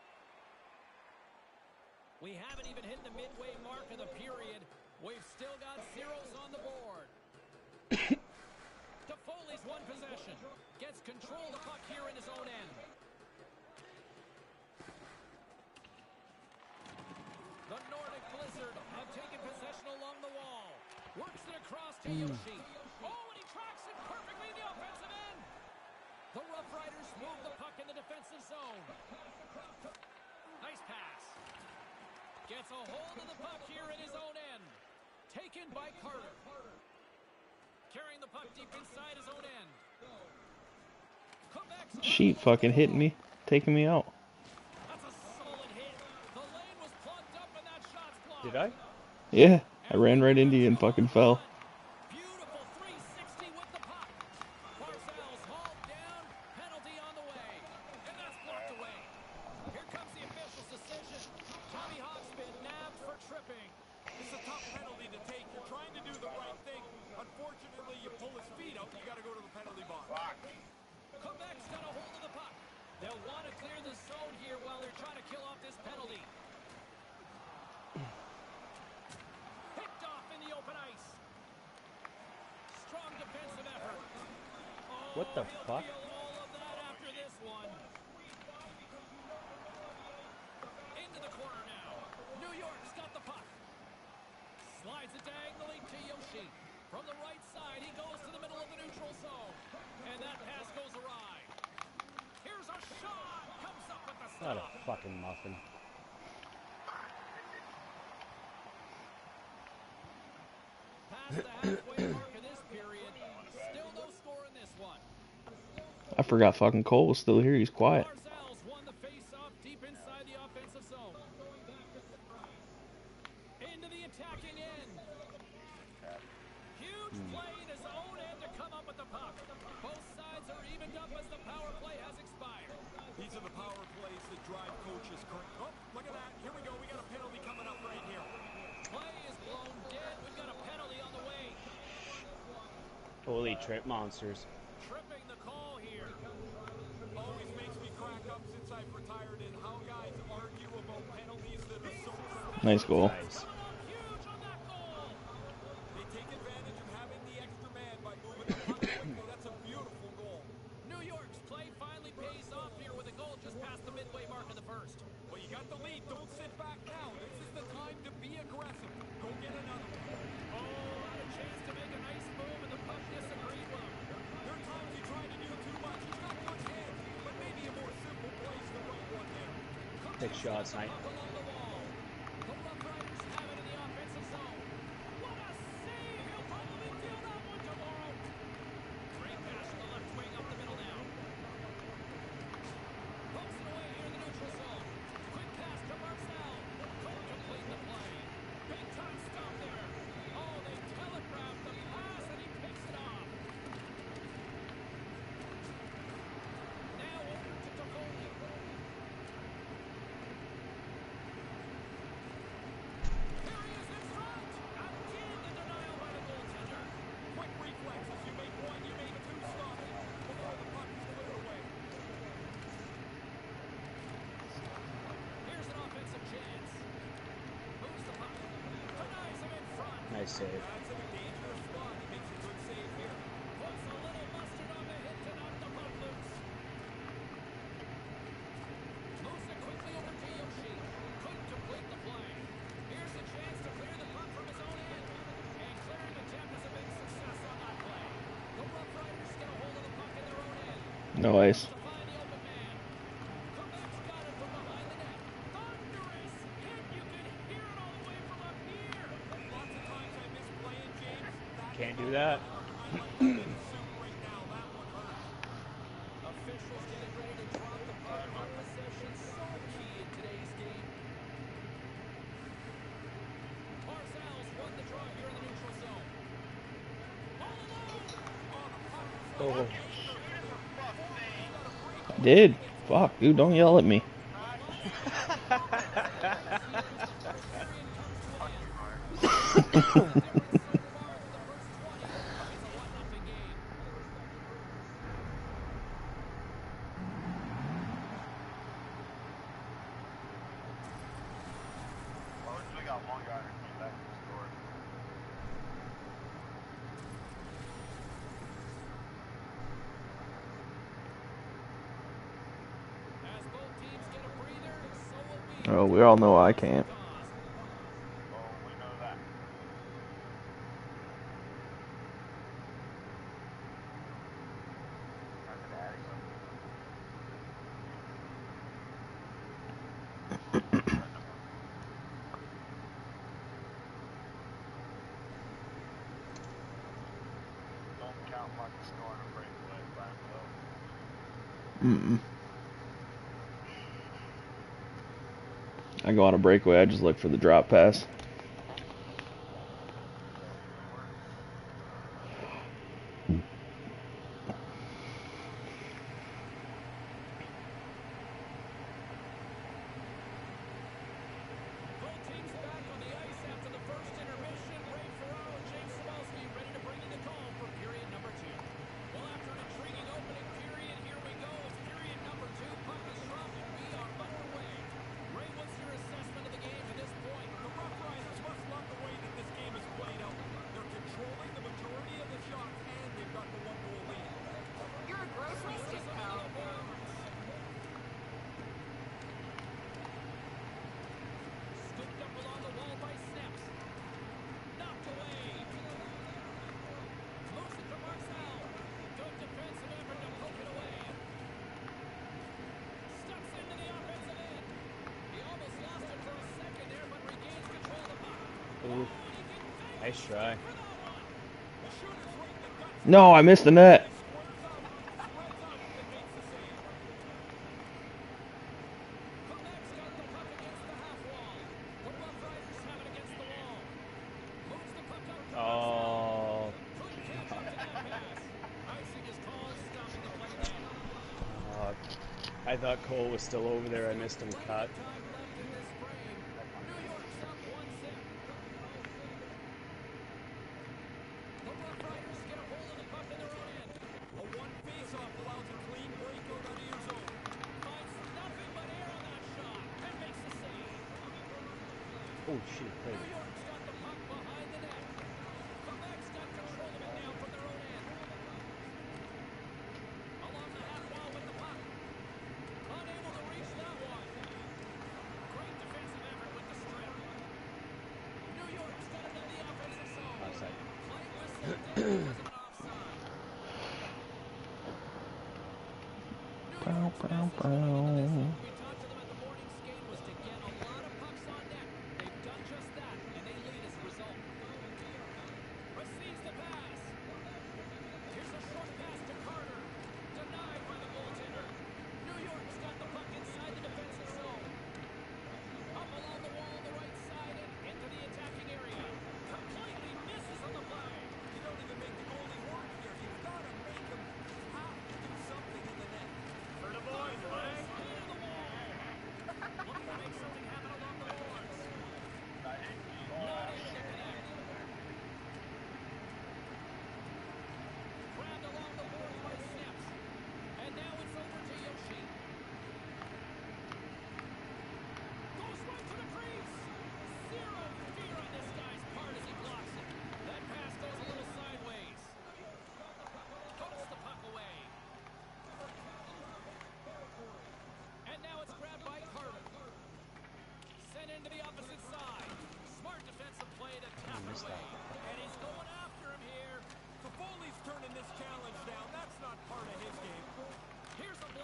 [SPEAKER 4] We haven't even hit the midway mark of the period. We've still got zeros on the board. Toffoli's won possession. Gets control of the puck here in his own end. The Nordic Blizzard have taken possession along the wall. Works it across to Yoshi. Oh, and he tracks it perfectly in the offensive end. The Rough Riders move the puck in the defensive zone. Nice pass. Gets a hold of the puck here in his own end. Taken by Carter. Carrying the puck deep inside his own end. Quebec's
[SPEAKER 1] Sheep fucking hitting me, taking me out.
[SPEAKER 4] That's a solid hit. The lane was plugged up and that shot's blocked.
[SPEAKER 7] Did I?
[SPEAKER 1] Yeah, I ran right into you and fucking fell.
[SPEAKER 4] Beautiful three sixty with the puck. Barzal's hauled down. Penalty on the way. And that's blocked away. Here comes the official's decision. Tommy Hawk's been nabbed for tripping.
[SPEAKER 5] It's a tough penalty to take. You're trying to do the right thing. Unfortunately, you pull his feet out. You got to go to the penalty box.
[SPEAKER 4] Quebec's got a hold of the puck. They'll want to clear the zone here while they're trying to kill off this penalty. Picked off in the open ice. Strong defensive effort. Oh,
[SPEAKER 7] What the
[SPEAKER 4] he'll
[SPEAKER 7] fuck?
[SPEAKER 4] feel all of that after this one. Into the corner now. New York's got the puck. Slides it diagonally to Yoshi. From the right side, he goes to the middle of the neutral zone. And that pass goes awry. Here's a shot. Comes up with the
[SPEAKER 7] Not a
[SPEAKER 4] stop.
[SPEAKER 7] fucking muffin.
[SPEAKER 4] Past the halfway mark of this period. Still no score in this one.
[SPEAKER 1] I forgot fucking Cole was still here. He's quiet.
[SPEAKER 4] Barzal's won the face-off deep inside the offensive zone. Into the attacking end. Huge play in his own end to come up with the puck. Both sides are evened up as the power play has expired.
[SPEAKER 5] These are the power plays that drive coaches crazy. Oh, look at that. Here we go. We got a penalty coming up right here.
[SPEAKER 4] Play is blown dead. We've got a penalty on the way.
[SPEAKER 7] Holy trip monsters.
[SPEAKER 4] Tripping the call here.
[SPEAKER 5] Always makes me crack up since I've retired and how guys argue about penalties that are so
[SPEAKER 1] Nice goal.
[SPEAKER 7] Nice.
[SPEAKER 4] Huge on that goal.
[SPEAKER 5] They take advantage of having the extra man by moving the puck quickly. That's a beautiful goal.
[SPEAKER 4] New York's play finally pays off here with a goal just past the midway mark of the first.
[SPEAKER 5] Well, you got the lead. Don't sit back now. This is the time to be aggressive. Go get another one.
[SPEAKER 4] Oh, had a chance to make a nice move, and the puck disagreed with him.
[SPEAKER 5] There are times you try to do too much. He's got good hands, but maybe a more simple play's the right one there.
[SPEAKER 7] Take shots, Snipe.
[SPEAKER 4] Puck along the wall. The Rough Riders have it in the offensive zone. What a save! He'll probably feel that one tomorrow. Great pass from the left wing up the middle now. Pokes it away here in the neutral zone. Quick pass to Barzal. Couldn't complete the play. Big time stop there. Oh, they telegraphed the pass and he picks it off. Now over to
[SPEAKER 7] Nice save.
[SPEAKER 5] That's in a dangerous spot. He makes a good save here.
[SPEAKER 4] Puts a little mustard on the hit to knock the puck loose. Moves it quickly over to Yoshi. Couldn't complete the play. Here's a chance to clear the puck from his own end. And clearing attempt is a big success on that play. The Rough Riders get a hold of the puck in their own end.
[SPEAKER 1] Nice.
[SPEAKER 4] To find the open man. Quebec's got it from behind the net. Thunderous hit. You can hear it all the way from up here.
[SPEAKER 5] Lots of times I miss playing, James. That
[SPEAKER 7] Can't do that.
[SPEAKER 5] I like the way the suit right now. That one hurt.
[SPEAKER 4] Officials getting ready to drop the puck on possession. So key in today's game. Barzal's won the draw here in the neutral zone. All alone.
[SPEAKER 7] Oh.
[SPEAKER 1] I did. Fuck, dude, don't yell at me.
[SPEAKER 8] Well, we got one guy who came back to the store.
[SPEAKER 4] As both teams get a breather, so will we.
[SPEAKER 1] Oh, we all know I can't.
[SPEAKER 8] Oh, we know that. That's an Addison. Don't count Marcus scoring a breakaway by himself.
[SPEAKER 1] Mm-mm. I go on a breakaway, I just look for the drop pass.
[SPEAKER 4] Both teams back on the ice after the first intermission. Ray Ferraro and James Cybulski ready to bring in the call for period number two. Well, after an intriguing opening period, here we go. It's period number two. Puck is dropped and we are underway. Ray, what's your assessment of the game at this point?
[SPEAKER 5] The Rough Riders must love the way that this game is played out. They're controlling the majority of the shots, and they've got the one goal lead.
[SPEAKER 9] You're a grocery stick, pal.
[SPEAKER 4] Scooped up along the wall by Snips. Knocked away. Moves it to Barzal. Good defensive effort to poke it away. Steps into the offensive end. He almost lost it for a second there, but regains control of the puck.
[SPEAKER 7] Ooh. Nice try.
[SPEAKER 1] No, I missed the net.
[SPEAKER 4] Quebec's got the puck against the half wall. The Rough Riders have it against the wall. Moves the puck up to
[SPEAKER 7] Oh.
[SPEAKER 4] Couldn't catch up to that pass. Icing is called, stopping the play then.
[SPEAKER 7] Fuck. I thought Cole was still over there. I missed him cut.
[SPEAKER 4] Time left in this frame. New York's up one zip. The Rough Riders get a hold of the puck in their own end.
[SPEAKER 5] A one face-off allows a clean breakout out of your zone.
[SPEAKER 4] Finds nothing but air on that shot and makes the save.
[SPEAKER 7] Oh shit, played
[SPEAKER 4] New
[SPEAKER 7] it.
[SPEAKER 4] York's got the puck behind the net. Quebec's got control of it now from their own end. Along the half wall with the puck. Unable to reach that one. Great defensive effort with the strip. New York's got it in the offensive zone.
[SPEAKER 7] Offside.
[SPEAKER 4] Play whistle did because of an offside. New York's message going into this one, we talked to them at the morning skate, was to get a lot of pucks on net. They've done just that, and they lead as a result. Receives the pass. Here's a short pass to Carter. Denied by the goaltender. New York's got the puck inside the defensive zone. Up along the wall, the right side, and into the attacking area. Completely misses on the play.
[SPEAKER 5] You don't even make the goalie work here. You've got to make him have to do something in the net.
[SPEAKER 4] For the boys, Lang. Into the wall.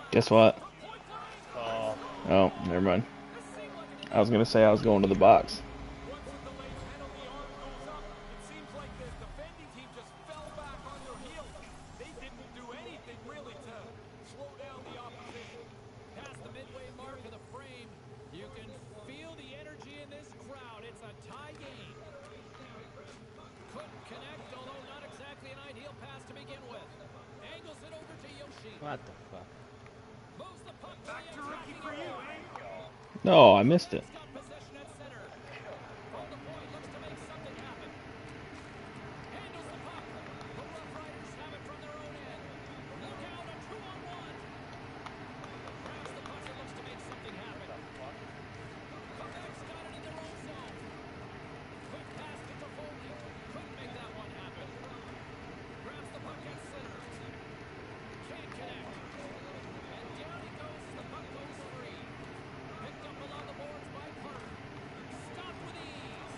[SPEAKER 1] Guess what?
[SPEAKER 7] Oh,
[SPEAKER 1] Oh, never mind. I was gonna say I was going to the box.
[SPEAKER 5] Once the delayed penalty arm goes up, it seems like the defending team just fell back on their heels. They didn't do anything really to slow down the opposition.
[SPEAKER 4] Past the midway mark of the frame, you can feel the energy in this crowd. It's a tie game. Couldn't connect, although not exactly an ideal pass to begin with. Angles it over to Yoshi.
[SPEAKER 7] what the fuck?
[SPEAKER 4] Moves the puck
[SPEAKER 5] Back to Ricky for you, eh?
[SPEAKER 1] No, I missed it.
[SPEAKER 4] He's got possession at center. From the point, looks to make something happen. Handles the puck. The Rough Riders have it from their own end. Look out, a two-on-one. Grabs the puck and looks to make something happen. Quebec's got it in their own zone. Quick pass to Toffoli. Couldn't make that one happen. Grabs the puck at center. Can't connect. And down he goes as the puck goes free. Picked up along the boards by Carter. Stopped with ease.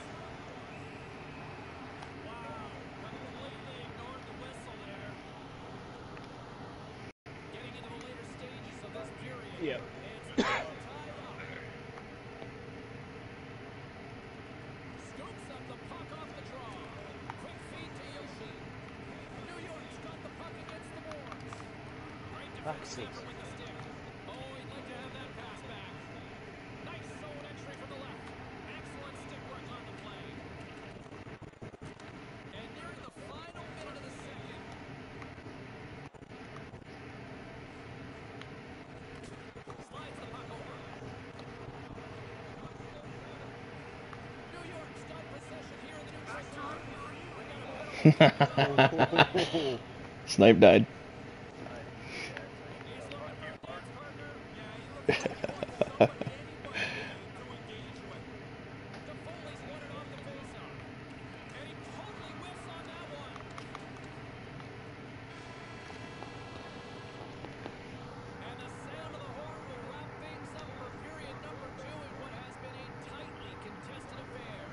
[SPEAKER 4] Wow, completely ignored the whistle there. Getting into the later stages of this period.
[SPEAKER 7] Yep.
[SPEAKER 4] It's all tied up. Scoops up the puck off the draw. Quick feed to Yoshi. New York's got the puck against the boards. Right to
[SPEAKER 7] Fuck's
[SPEAKER 4] Fritz
[SPEAKER 7] sakes.
[SPEAKER 4] with the stick. Oh, he'd like to have that pass back. Nice zone entry from the left. Excellent stick work on the play. And nearing the final minute of the second. Slides the puck over. New York's got possession here in the neutral zone.
[SPEAKER 1] Snipe died.
[SPEAKER 4] He's looking for a dance partner.
[SPEAKER 5] Yeah, he looks like he wants somebody, anybody to engage with.
[SPEAKER 4] Toffoli's won it off the faceoff. And he totally whiffs on that one. And the sound of the horn will wrap things up for period number two in what has been a tightly contested affair.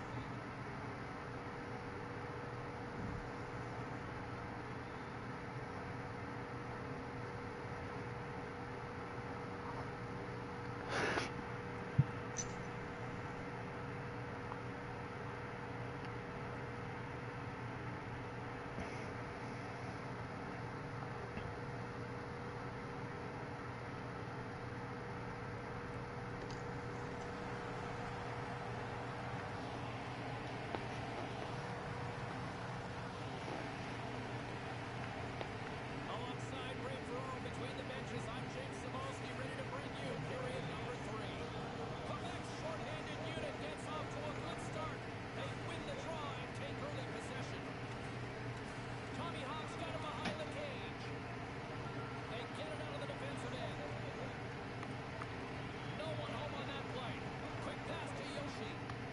[SPEAKER 4] Alongside Ray Ferraro between the benches, I'm James Cybulski, ready to bring you period number three. Quebec's shorthanded unit gets off to a good start. They win the draw and take early possession. Tommy Hawk's got him behind the cage. They get it out of the defensive end. No one home on that play. Quick pass to Yoshi.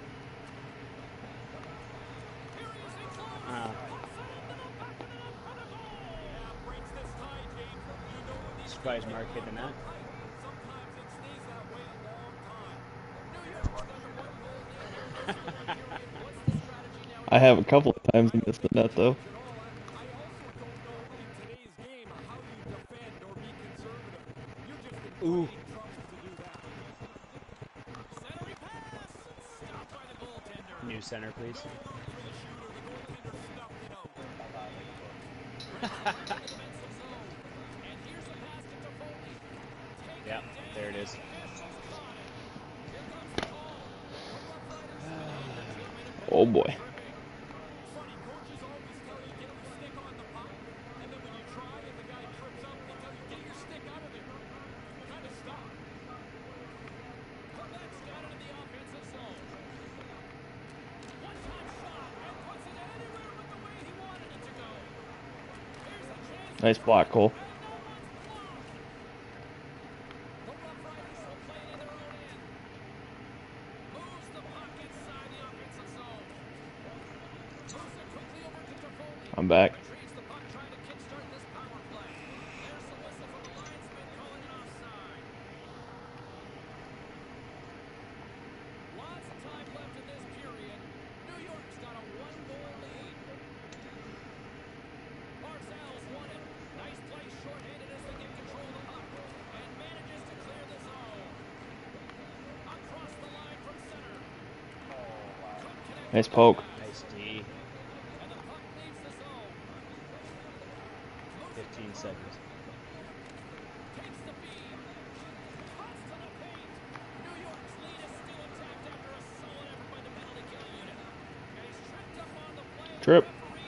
[SPEAKER 4] Here he is in close.
[SPEAKER 7] Ah.
[SPEAKER 4] Puts it into the back of the net for the goal.
[SPEAKER 5] Yeah, breaks this tie, James. You know when these
[SPEAKER 7] Surprise
[SPEAKER 5] games
[SPEAKER 7] Mark
[SPEAKER 5] get
[SPEAKER 7] hitting that.
[SPEAKER 5] tight, sometimes it stays that way a long time.
[SPEAKER 4] New York's got a one goal lead here in this third period. What's the strategy now?
[SPEAKER 1] I have a couple of times missed the net though.
[SPEAKER 5] At all, I I also don't know in today's game how you defend or be conservative. You're just in
[SPEAKER 7] Ooh.
[SPEAKER 5] great trouble to do that.
[SPEAKER 4] Centering pass. Stopped by the goaltender.
[SPEAKER 7] New center, please.
[SPEAKER 5] No room for the shooter. The goaltender snuffed it out.
[SPEAKER 4] Defensive zone. And here's a pass to Toffoli. Take
[SPEAKER 7] Yeah,
[SPEAKER 4] it down.
[SPEAKER 7] there it is.
[SPEAKER 4] Fish has caught it. Here comes the call. The Rough Riders begin the two-minute
[SPEAKER 1] Oh boy.
[SPEAKER 5] Funny, coaches always tell you get the stick on the puck, and then when you try and the guy trips up, they tell you get your stick out of there. Kind of stop.
[SPEAKER 4] Quebec's got it in the offensive zone. One-time shot and puts it anywhere but the way he wanted it to go. Here's a chance.
[SPEAKER 1] Nice block, Cole.
[SPEAKER 4] And no one's blocked. The Rough Riders will play it in their own end. Moves the puck inside the offensive zone. Moves it quickly over to Toffoli.
[SPEAKER 1] I'm back.
[SPEAKER 4] Retrieves the puck, trying to kickstart this power play. There's the whistle from the linesman calling it offside. Lots of time left in this period. New York's got a one-goal lead. Barzal's won it. Nice play shorthanded as they get control of the puck. And
[SPEAKER 1] Nice poke.
[SPEAKER 7] Nice D. fifteen seconds.
[SPEAKER 1] Trip.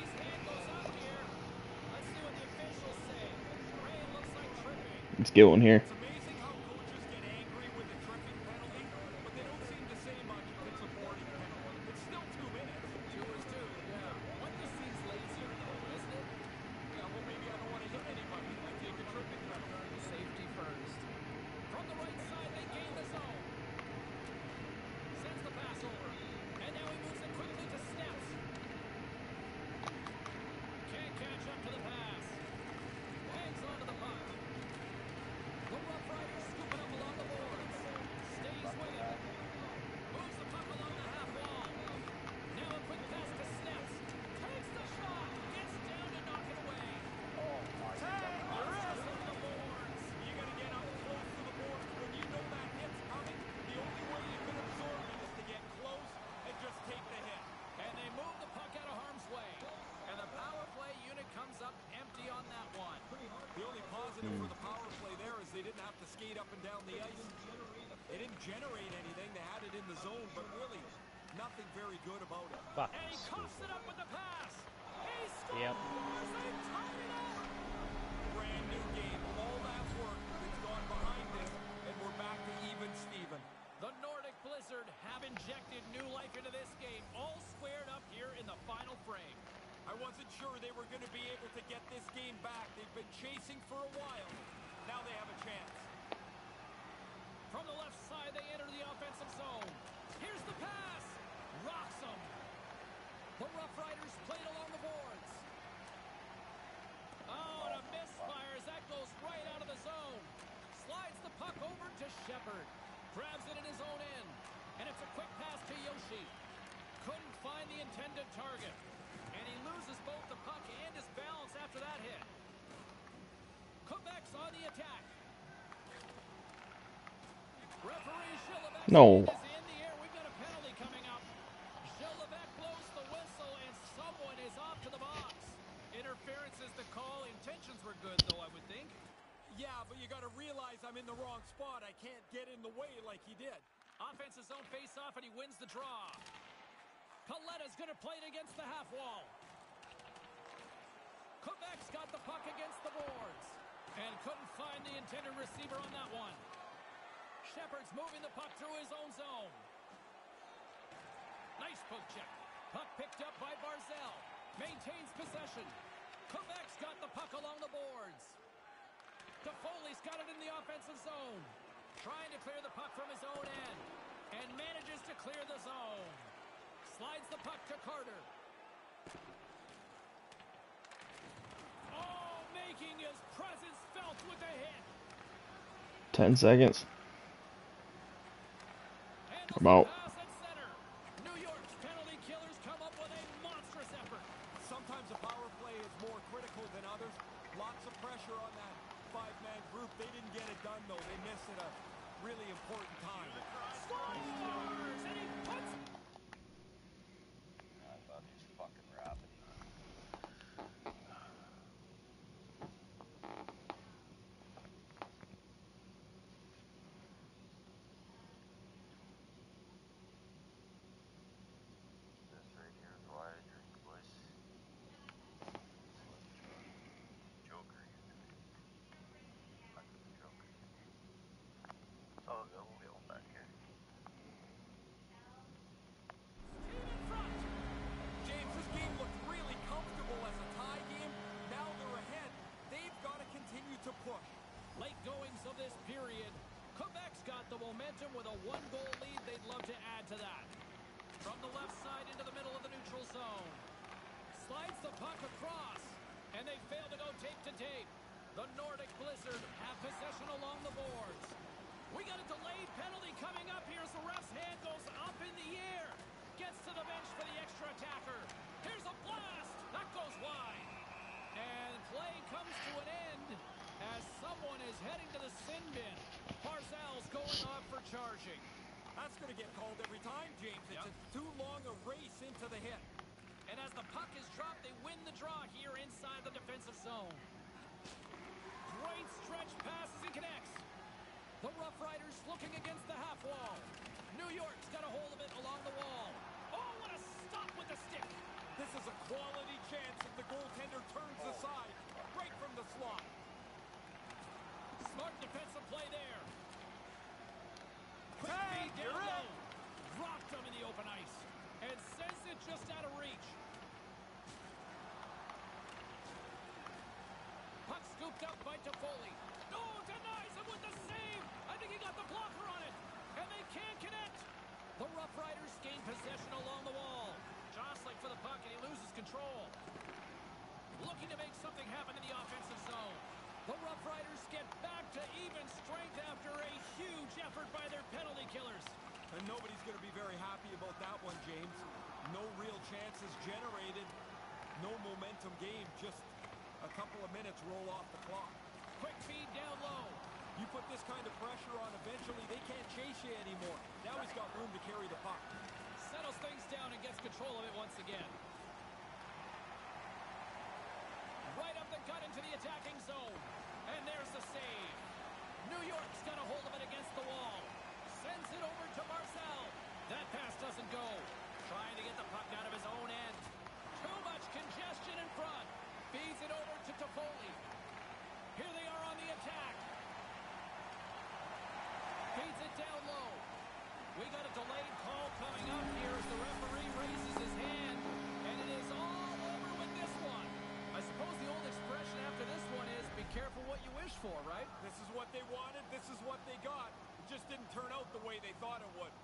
[SPEAKER 1] Let's get one here.
[SPEAKER 5] It's amazing how coaches get angry with a tripping penalty, but they don't seem to say much if it's a boarding penalty. It's still two minutes.
[SPEAKER 4] Two is two, yeah. What just seems lazier, though, isn't it?
[SPEAKER 5] Yeah, well, maybe I don't want to hit anybody. I take a tripping penalty.
[SPEAKER 4] Safety first. From the right side, they gain the zone. Sends the pass over. And now he moves it quickly to Steps. Can't catch up to the pass. Hangs onto the puck. The Rough Riders scoop it up along the boards. Stays with it. Moves the puck along the half wall. Now a quick pass to Steps. Takes the shot. Gets down to knock it away.
[SPEAKER 5] Tag! You're in! The boards. You got to get up close to the boards. When you know that hit's coming, the only way you can absorb it is to get close and just take the hit.
[SPEAKER 4] And they move the puck out of harm's way. And the power play unit comes up empty on that one.
[SPEAKER 5] The only positive for the power play there is they didn't have to skate up and down the ice. They didn't generate anything. They had it in the zone, but really nothing very good about it.
[SPEAKER 7] Fuck.
[SPEAKER 4] And he coughs it up with the pass. He scores!
[SPEAKER 7] Yep.
[SPEAKER 4] They tie it up!
[SPEAKER 5] Brand new game. All that work that's gone behind it, and we're back to even Steven.
[SPEAKER 4] The Nordic Blizzard have injected new life into this game, all squared up here in the final frame.
[SPEAKER 5] I wasn't sure they were going to be able to get this game back. They've been chasing for a while. Now they have a chance.
[SPEAKER 4] From the left side, they enter the offensive zone. Here's the pass. Rocks them. The Rough Riders played along the boards. Oh, and a misfire as that goes right out of the zone. Slides the puck over to Shepard. Grabs it in his own end. And it's a quick pass to Yoshi. Couldn't find the intended target. And he loses both the puck and his balance after that hit. Quebec's on the attack. Referee Gillivet
[SPEAKER 1] No.
[SPEAKER 4] is in the air. We've got a penalty coming up. Gillivet blows the whistle and someone is off to the box. Interference is the call. Intentions were good, though, I would think.
[SPEAKER 5] Yeah, but you got to realize I'm in the wrong spot. I can't get in the way like he did.
[SPEAKER 4] Offensive zone face-off, and he wins the draw. Paletta's going to play it against the half wall. Quebec's got the puck against the boards. And couldn't find the intended receiver on that one. Shepard's moving the puck through his own zone. Nice poke check. Puck picked up by Barzell. Maintains possession. Quebec's got the puck along the boards. Toffoli's got it in the offensive zone. Trying to clear the puck from his own end. And manages to clear the zone. Slides the puck to Carter. Oh, making his presence felt with a hit.
[SPEAKER 1] Ten seconds. I'm out.
[SPEAKER 4] Pass at center. New York's penalty killers come up with a monstrous effort.
[SPEAKER 5] Sometimes the power play is more critical than others. Lots of pressure on that five-man group. They didn't get it done, though. They missed at a really important time.
[SPEAKER 4] Scores! And he puts
[SPEAKER 8] I thought he was fucking rapping. This right here is why I drink, boys. Joker. Fucking Joker. It's all good. We'll be all back here.
[SPEAKER 5] James, this game looked really comfortable as a tie game. Now they're ahead. They've got to continue to push.
[SPEAKER 4] late goings of this period. Quebec's got the momentum with a one-goal lead. They'd love to add to that. From the left side into the middle of the neutral zone. Slides the puck across. And they fail to go tape to tape. The Nordic Blizzard have possession along the boards. We got a delayed penalty coming up here as the ref's hand goes up in the air. Gets to the bench for the extra attacker. Here's a blast. That goes wide. And play comes to an end as someone is heading to the sin bin. Barzell's going off for charging.
[SPEAKER 5] That's going to get called every time, James. It's
[SPEAKER 4] Yep.
[SPEAKER 5] a too long a race into the hit.
[SPEAKER 4] And as the puck is dropped, they win the draw here inside the defensive zone. Great stretch passes and connects. The Rough Riders looking against the half wall. New York's got a hold of it along the wall. Oh, what a stop with the stick.
[SPEAKER 5] This is a quality chance if the goaltender turns aside right from the slot.
[SPEAKER 4] Smart defensive play there. Quick
[SPEAKER 5] Hey,
[SPEAKER 4] feed
[SPEAKER 5] you're
[SPEAKER 4] down
[SPEAKER 5] in.
[SPEAKER 4] low. Rocked him in the open ice. And sends it just out of reach. Puck scooped up by Toffoli. Oh, denies him with the save. I think he got the blocker on it. And they can't connect. The Rough Riders gain possession along the wall. Jostling for the puck, and he loses control. Looking to make something happen in the offensive zone. The Rough Riders get back to even strength after a huge effort by their penalty killers.
[SPEAKER 5] And nobody's going to be very happy about that one, James. No real chances generated. No momentum game. Just a couple of minutes roll off the clock.
[SPEAKER 4] Quick feed down low.
[SPEAKER 5] You put this kind of pressure on, eventually they can't chase you anymore. Now he's got room to carry the puck.
[SPEAKER 4] Settles things down and gets control of it once again. Right up the gut into the attacking zone. And there's the save. New York's got a hold of it against the wall. Sends it over to Marcel. That pass doesn't go. Trying to get the puck out of his own end. Too much congestion in front. Feeds it over to Toffoli. Here they are on the attack. Feeds it down low. We got a delayed call coming up here as the referee raises his hand. And it is all over with this one. I suppose the old expression after this one is, be careful what you wish for, right?
[SPEAKER 5] This is what they wanted. This is what they got. It just didn't turn out the way they thought it would.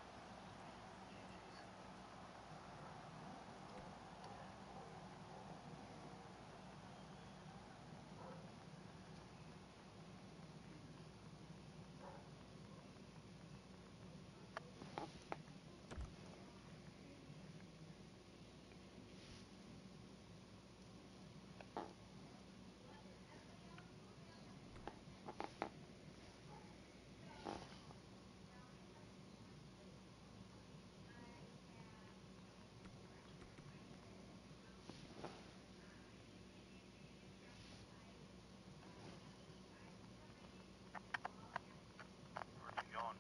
[SPEAKER 8] Where's he going?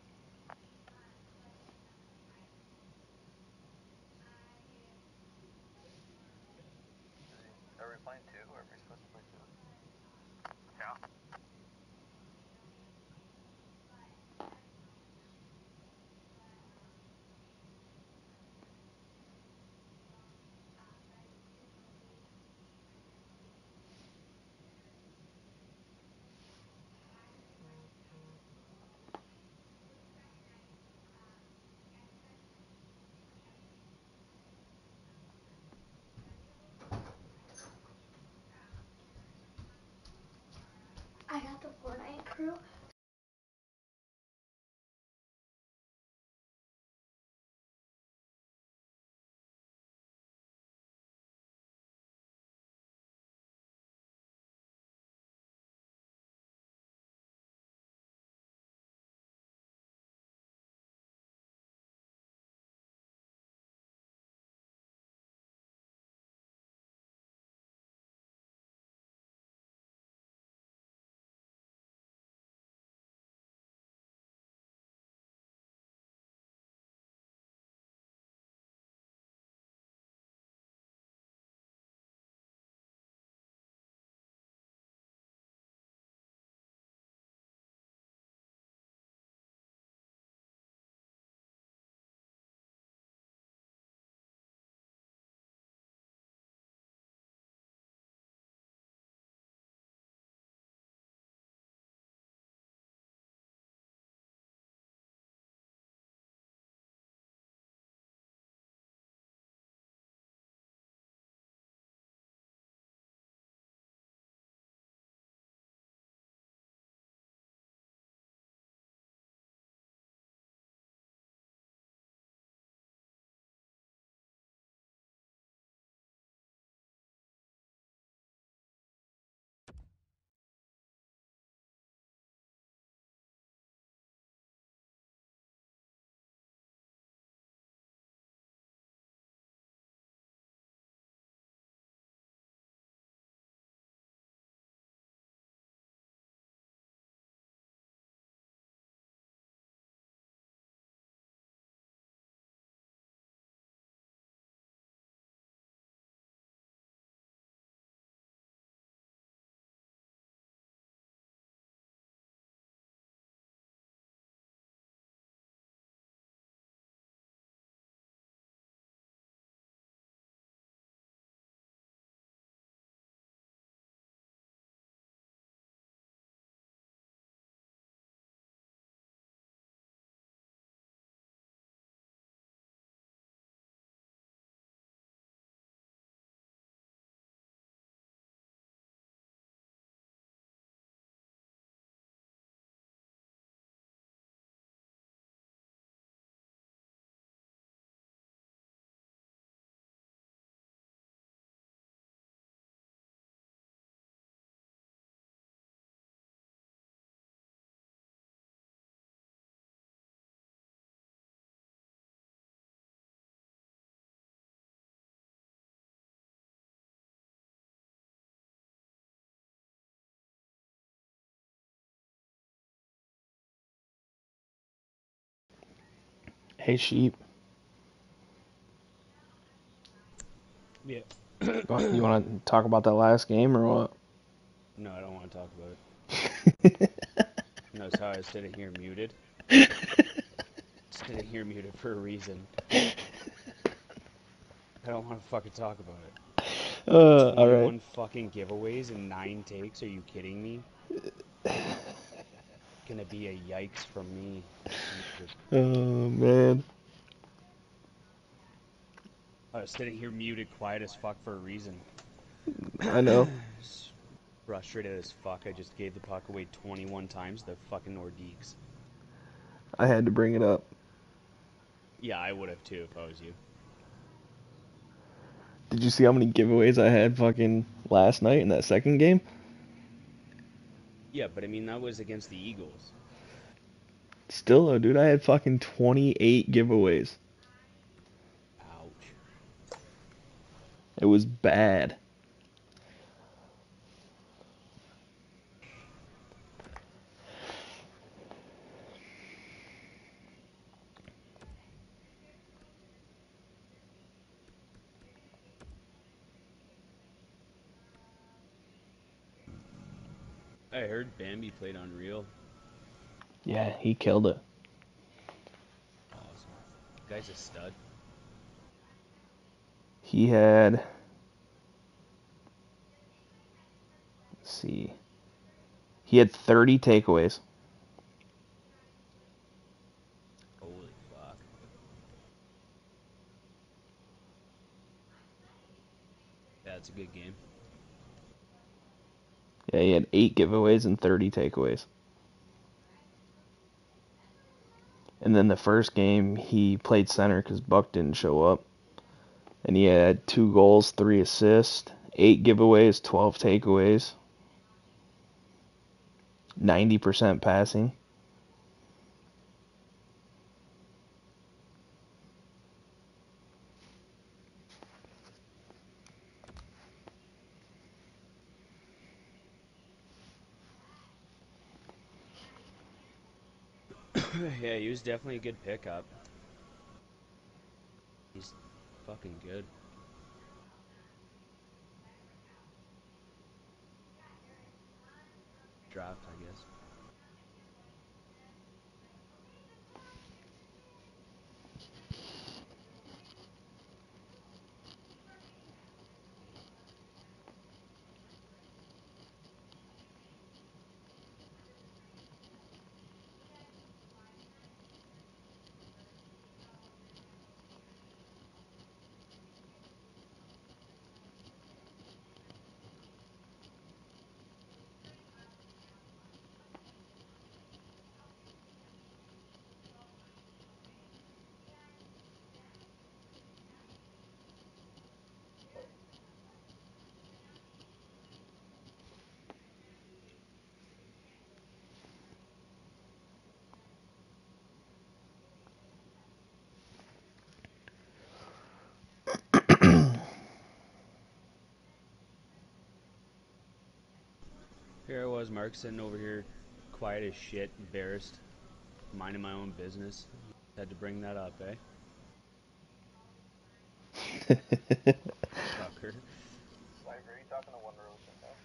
[SPEAKER 8] Are we playing two? Or are we supposed to play two? Yeah.
[SPEAKER 6] I got the Fortnite crew.
[SPEAKER 1] Hey, sheep.
[SPEAKER 7] Yeah.
[SPEAKER 1] You want to talk about that last game or what?
[SPEAKER 7] No, I don't want to talk about it. Notice how I was sitting here muted. Sitting here muted for a reason. I don't want to fucking talk about it.
[SPEAKER 1] Uh, all
[SPEAKER 7] twenty-one
[SPEAKER 1] right.
[SPEAKER 7] fucking giveaways in nine takes. Are you kidding me? Gonna be a yikes from me. Jesus.
[SPEAKER 1] Oh man.
[SPEAKER 7] I was sitting here muted, quiet as fuck for a reason.
[SPEAKER 1] I know.
[SPEAKER 7] Frustrated as fuck. I just gave the puck away twenty-one times. The fucking Nordiques.
[SPEAKER 1] I had to bring it up.
[SPEAKER 7] Yeah, I would have too if I was you.
[SPEAKER 1] Did you see how many giveaways I had fucking last night in that second game?
[SPEAKER 7] Yeah, but I mean that was against the Eagles.
[SPEAKER 1] Still though, dude, I had fucking twenty-eight giveaways.
[SPEAKER 7] Ouch.
[SPEAKER 1] It was bad.
[SPEAKER 7] I heard Bambi played Unreal.
[SPEAKER 1] Yeah, he killed it.
[SPEAKER 7] Awesome. Guy's a stud.
[SPEAKER 1] He had, let's see, he had thirty takeaways.
[SPEAKER 7] Holy fuck. Yeah, it's a good game.
[SPEAKER 1] Yeah, he had eight giveaways and thirty takeaways. And then the first game, he played center because Buck didn't show up. And he had two goals, three assists, eight giveaways, twelve takeaways, ninety percent passing.
[SPEAKER 7] Yeah, he was definitely a good pickup. He's fucking good. Draft, I guess. Here I was, Mark, sitting over here, quiet as shit, embarrassed, minding my own business. Had to bring that up, eh? Fucker.
[SPEAKER 8] Like, are you talking to One Rose right now?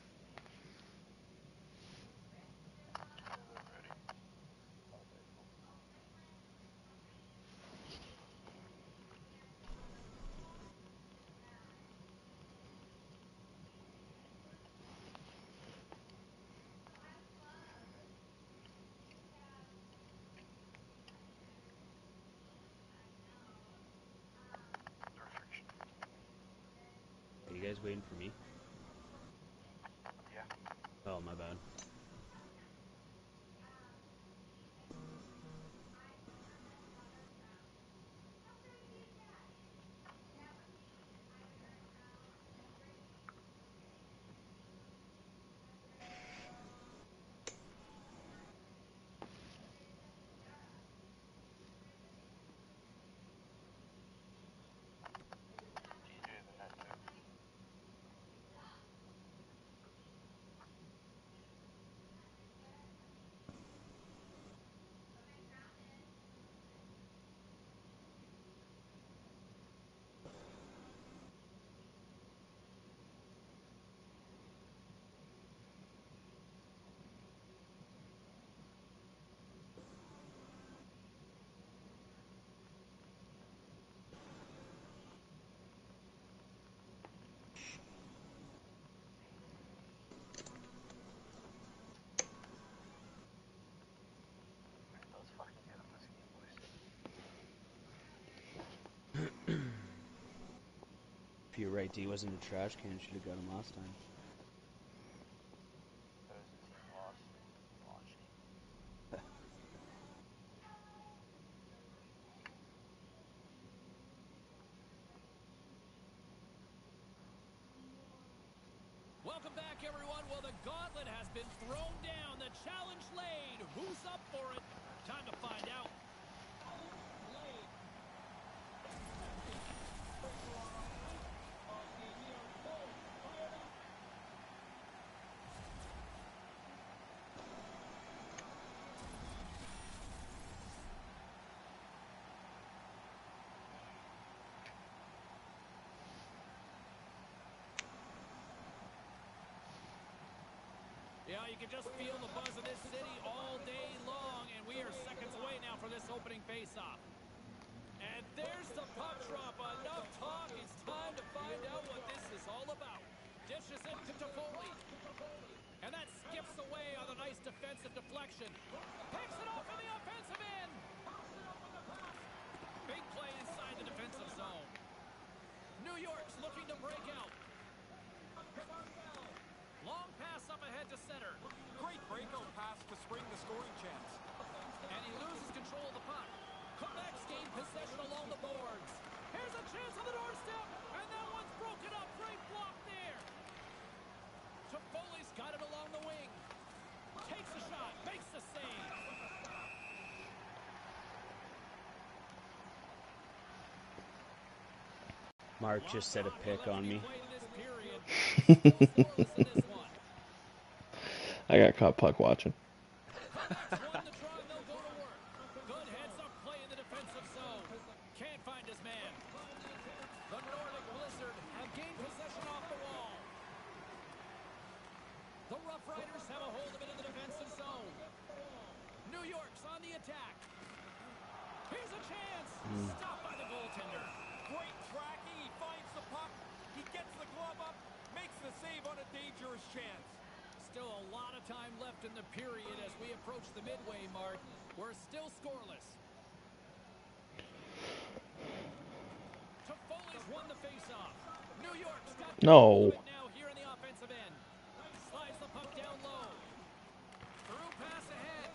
[SPEAKER 7] Are you guys waiting for me?
[SPEAKER 8] Yeah.
[SPEAKER 7] Oh, my bad.
[SPEAKER 8] D J's in that too.
[SPEAKER 7] you're right, D wasn't a trash can. Should have got him last time.
[SPEAKER 8] Those team lost. Lost.
[SPEAKER 4] Welcome back, everyone. Well, the gauntlet has been thrown down. The challenge laid. Who's up for it? Time to find out. Yeah, you can just feel the buzz of this city all day long, and we are seconds away now for this opening face-off. And there's the puck drop. Enough talk. It's time to find out what this is all about. Dishes it to Toffoli. And that skips away on a nice defensive deflection. Picks it off in the offensive end. Big play inside the defensive zone. New York's looking to break out. Long pass up ahead to center.
[SPEAKER 5] Great breakout pass to spring the scoring chance.
[SPEAKER 4] And he loses control of the puck. Quebec's gained possession along the boards. Here's a chance on the doorstep. And that one's broken up. Great block there. Toffoli's got it along the wing. Takes a shot. Makes the save.
[SPEAKER 7] Mark just set a pick on me.
[SPEAKER 1] I got caught puck watching.
[SPEAKER 4] Good heads-up play in the defensive zone. Can't find his man. The Nordic Blizzard have gained possession off the wall. The Rough Riders have a hold of it in the defensive zone. New York's on the attack. Here's a chance.
[SPEAKER 7] Mm.
[SPEAKER 4] Stopped by the goaltender.
[SPEAKER 5] Great tracking. He finds the puck. He gets the glove up. Makes the save on a dangerous chance.
[SPEAKER 4] Still a lot of time left in the period as we approach the midway mark. We're still scoreless. Toffoli's won the faceoff. New York's got
[SPEAKER 1] No.
[SPEAKER 4] now here in the offensive end. Slides the puck down low. Through pass ahead.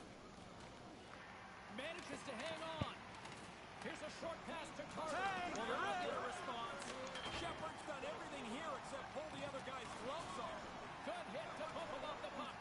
[SPEAKER 4] Manages to hang on. Here's a short pass to Carter. Well, they're not their response.
[SPEAKER 5] Shepard's done everything here except pull the other guy's gloves off.
[SPEAKER 4] Good hit to pump him off the puck.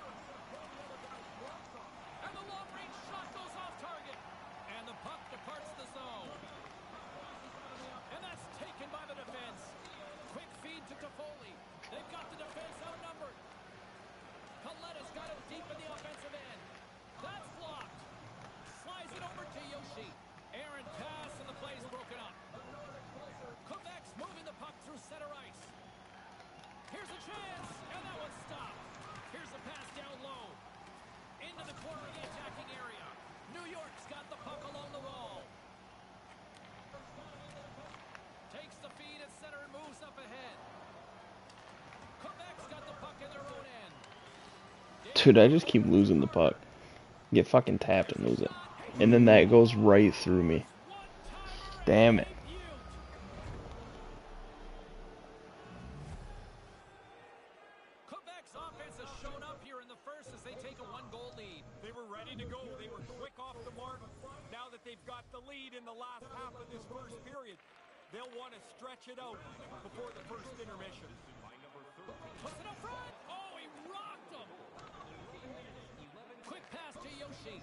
[SPEAKER 4] And the long-range shot goes off target. And the puck departs the zone. And that's taken by the defense. Quick feed to Toffoli. They've got the defense outnumbered. Coletta's got it deep in the offensive end. That's blocked. Slides it over to Yoshi. Aaron pass and the play's broken up. Quebec's moving the puck through center ice. Here's a chance, and that one's stopped. Here's a pass down low. Into the corner of the attacking area. New York's got the puck along the wall. Takes the feed at center and moves up ahead. Quebec's got the puck in their own end.
[SPEAKER 1] Dude, I just keep losing the puck. Get fucking tapped and lose it. And then that goes right through me. Damn it.
[SPEAKER 4] Quebec's offense has shown up here in the first as they take a one-goal lead.
[SPEAKER 5] They were ready to go. They were quick off the mark. Now that they've got the lead in the last half of this first period, they'll want to stretch it out before the first intermission.
[SPEAKER 4] Puts it up front. Oh, he rocked him. Quick pass to Yoshi.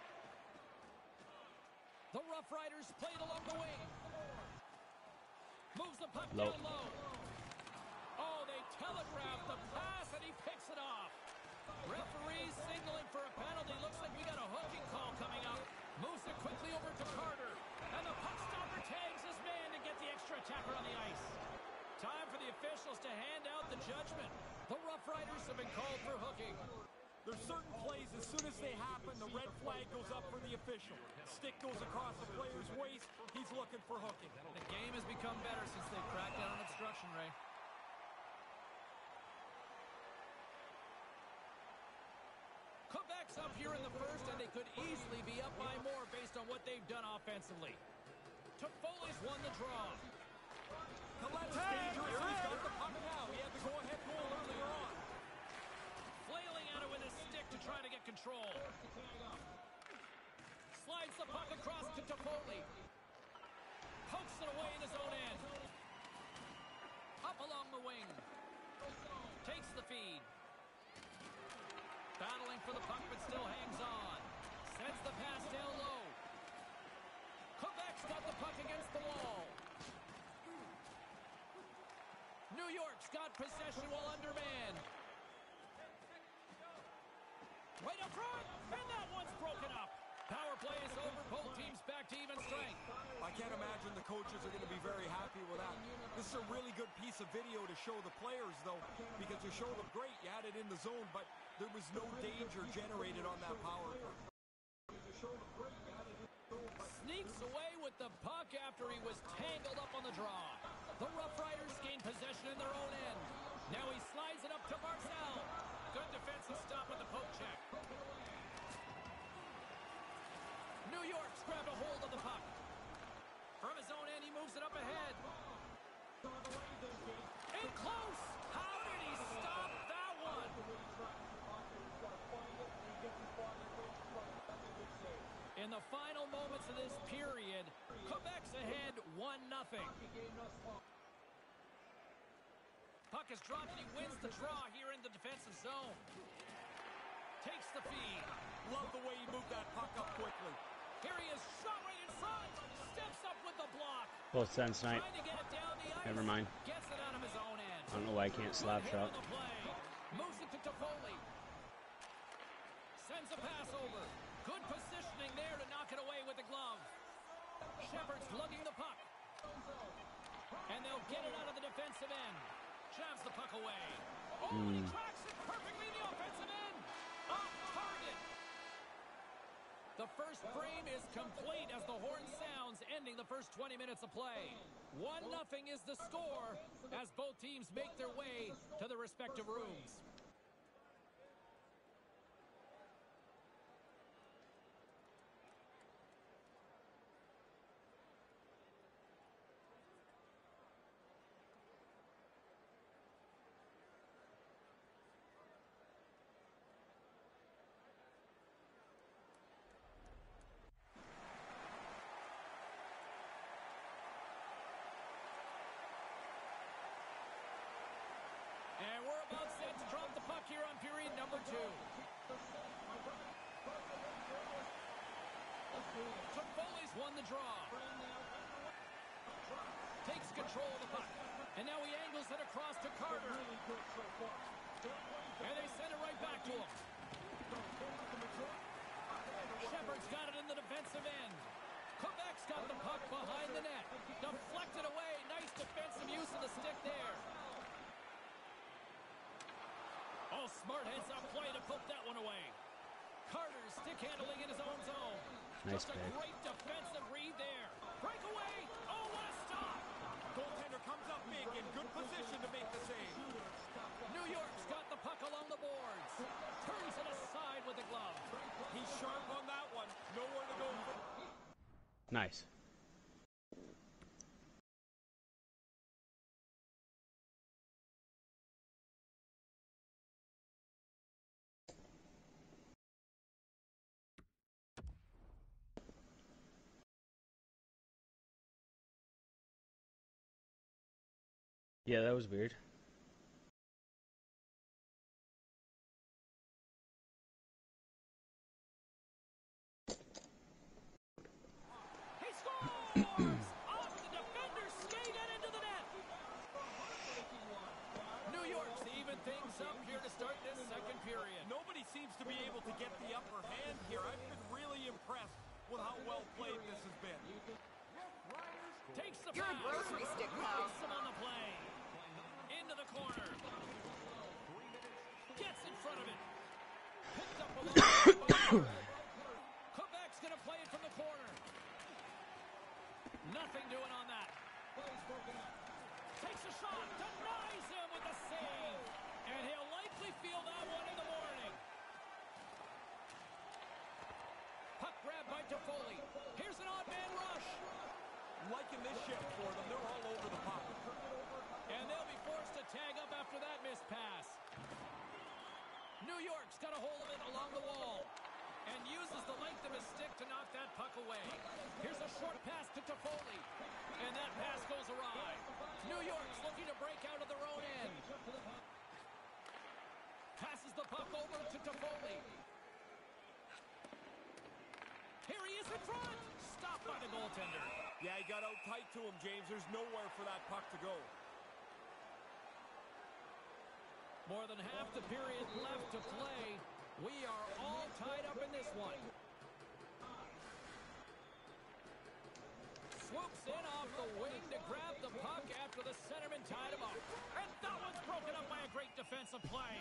[SPEAKER 4] The Rough Riders played along the wing. Moves the puck
[SPEAKER 7] Low.
[SPEAKER 4] down low. Oh, they telegraphed the pass and he picks it off. Referee signaling for a penalty. Looks like we got a hooking call coming up. Moves it quickly over to Carter. And the puck stopper tags his man to get the extra attacker on the ice. Time for the officials to hand out the judgment. The Rough Riders have been called for hooking.
[SPEAKER 5] There's certain plays, as soon as they happen, the red flag goes up for the official. Stick goes across the player's waist. He's looking for hooking.
[SPEAKER 4] The game has become better since they cracked down on obstruction, Ray. Quebec's up here in the first, and they could easily be up by more based on what they've done offensively. Toffoli's won the draw.
[SPEAKER 5] Colette's dangerous. He's got the puck now. He had the go-ahead goal earlier on.
[SPEAKER 4] Flailing at it with his stick to try to get control. Slides the puck across to Toffoli. Pokes it away in his own end. Up along the wing. Takes the feed. Battling for the puck, but still hangs on. Sends the pass down low. Quebec's got the puck against the wall. New York's got possession while undermanned. Right up front, and that one's broken up. Power play is over. Both teams back to even strength.
[SPEAKER 5] I can't imagine the coaches are going to be very happy with that. This is a really good piece of video to show the players, though, because to show them, great, you had it in the zone, but there was no danger generated on that power play.
[SPEAKER 4] Sneaks away with the puck after he was tangled up on the draw. The Rough Riders gain possession in their own end. Now he slides it up to Marcel. Good defensive stop with the poke check. New York's grabbed a hold of the puck. From his own end, he moves it up ahead. In close. How did he stop that one? In the final moments of this period, Quebec's ahead one nothing. Puck is dropped and he wins the draw here in the defensive zone. Takes the feed.
[SPEAKER 5] Love the way he moved that puck up quickly.
[SPEAKER 4] Here he is, shot right in front. Steps up with the block.
[SPEAKER 7] Both sense night.
[SPEAKER 4] Trying to get it down the ice.
[SPEAKER 7] Never mind.
[SPEAKER 4] Gets it out of his own end.
[SPEAKER 7] I don't know why I can't slap
[SPEAKER 4] Good hit
[SPEAKER 7] shot.
[SPEAKER 4] on the play. Moves it to Toffoli. Sends a pass over. Good positioning there to knock it away with the glove. Shepard's lugging the puck. And they'll get it out of the defensive end. Jabs the puck away. Oh,
[SPEAKER 7] mm.
[SPEAKER 4] and he tracks it perfectly in the offensive end. Off target. The first frame is complete as the horn sounds, ending the first twenty minutes of play. one nothing is the score as both teams make their way to their respective rooms. And we're about set to drop the puck here on period number two. Toffoli's won the draw. Takes control of the puck. And now he angles it across to Carter. And they send it right back to him. Shepard's got it in the defensive end. Quebec's got the puck behind the net. Deflected away. Nice defensive use of the stick there. Oh, smart heads-up play to poke that one away. Carter's stick handling in his own zone.
[SPEAKER 7] Nice
[SPEAKER 4] Just a
[SPEAKER 7] pick.
[SPEAKER 4] great defensive read there. Breakaway. Oh, what a stop.
[SPEAKER 5] Goaltender comes up big, in good position to make the save.
[SPEAKER 4] New York's got the puck along the boards. Turns it aside with the glove.
[SPEAKER 5] He's sharp on that one. Nowhere to go.
[SPEAKER 7] Nice. Yeah, that was weird.
[SPEAKER 4] He scores! Off the defender's skate and into the net. New York's even things up here to start this second period.
[SPEAKER 5] Nobody seems to be able to get the upper hand here. I've been really impressed with how well played this has been.
[SPEAKER 4] Takes the
[SPEAKER 9] You're a
[SPEAKER 4] pass.
[SPEAKER 9] grocery stick, pal.
[SPEAKER 4] Takes him on the play. Into the corner. Gets in front of it. Picked up along. Quebec's going to play it from the corner. Nothing doing on that. Takes a shot. Denies him with the save. And he'll likely feel that one in the morning. Puck grab by Toffoli. Here's an odd man rush.
[SPEAKER 5] Like making this shift for them. They're all over the puck.
[SPEAKER 4] And they'll be forced to tag up after that missed pass. New York's got a hold of it along the wall and uses the length of his stick to knock that puck away. Here's a short pass to Toffoli, and that pass goes awry. New York's looking to break out of their own end. Passes the puck over to Toffoli. Here he is in front. Stopped by the goaltender.
[SPEAKER 5] Yeah, he got out tight to him, James. There's nowhere for that puck to go.
[SPEAKER 4] More than half the period left to play. We are all tied up in this one. Swoops in off the wing to grab the puck after the centerman tied him up. And that one's broken up by a great defensive play.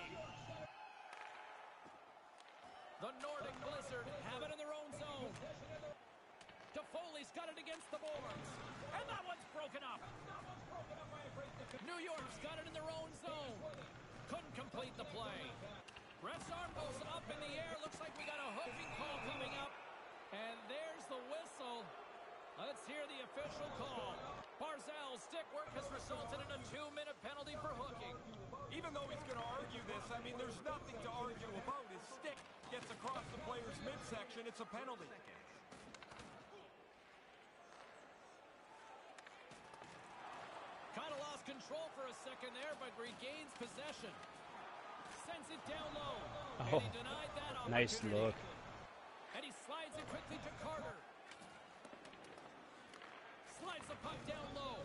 [SPEAKER 4] The Nordic Blizzard have it in their own zone. Toffoli's got it against the boards. And that one's broken up. New York's got it in their own zone. Couldn't complete the play. Ref's arm goes up in the air. Looks like we got a hooking call coming up. And there's the whistle. Let's hear the official call. Barzal's stick work has resulted in a two-minute penalty for hooking.
[SPEAKER 5] Even though he's going to argue this, I mean, there's nothing to argue about. His stick gets across the player's midsection. It's a penalty.
[SPEAKER 4] Kind of lost control for a second there, but regains possession. Sends it down low.
[SPEAKER 7] Oh,
[SPEAKER 4] and he denied that opportunity.
[SPEAKER 7] nice look.
[SPEAKER 4] And he slides it quickly to Carter. Slides the puck down low.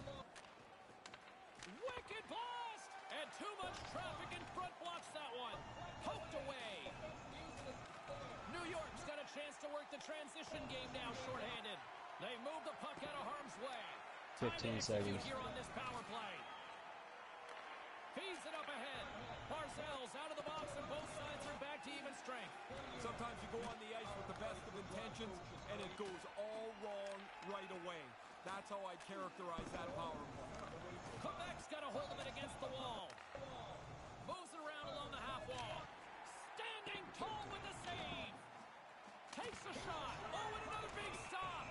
[SPEAKER 4] Wicked blast! And too much traffic in front blocks that one. Poked away. New York's got a chance to work the transition game now shorthanded. They move the puck out of harm's way.
[SPEAKER 7] fifteen seconds.
[SPEAKER 4] Here on this power play. Feeds it up ahead. Barzal's out of the box and both sides are back to even strength.
[SPEAKER 5] Sometimes you go on the ice with the best of intentions and it goes all wrong right away. That's how I characterize that power play.
[SPEAKER 4] Quebec's got a hold of it against the wall. Moves it around along the half wall. Standing tall with the save. Takes a shot. Oh, and another big stop.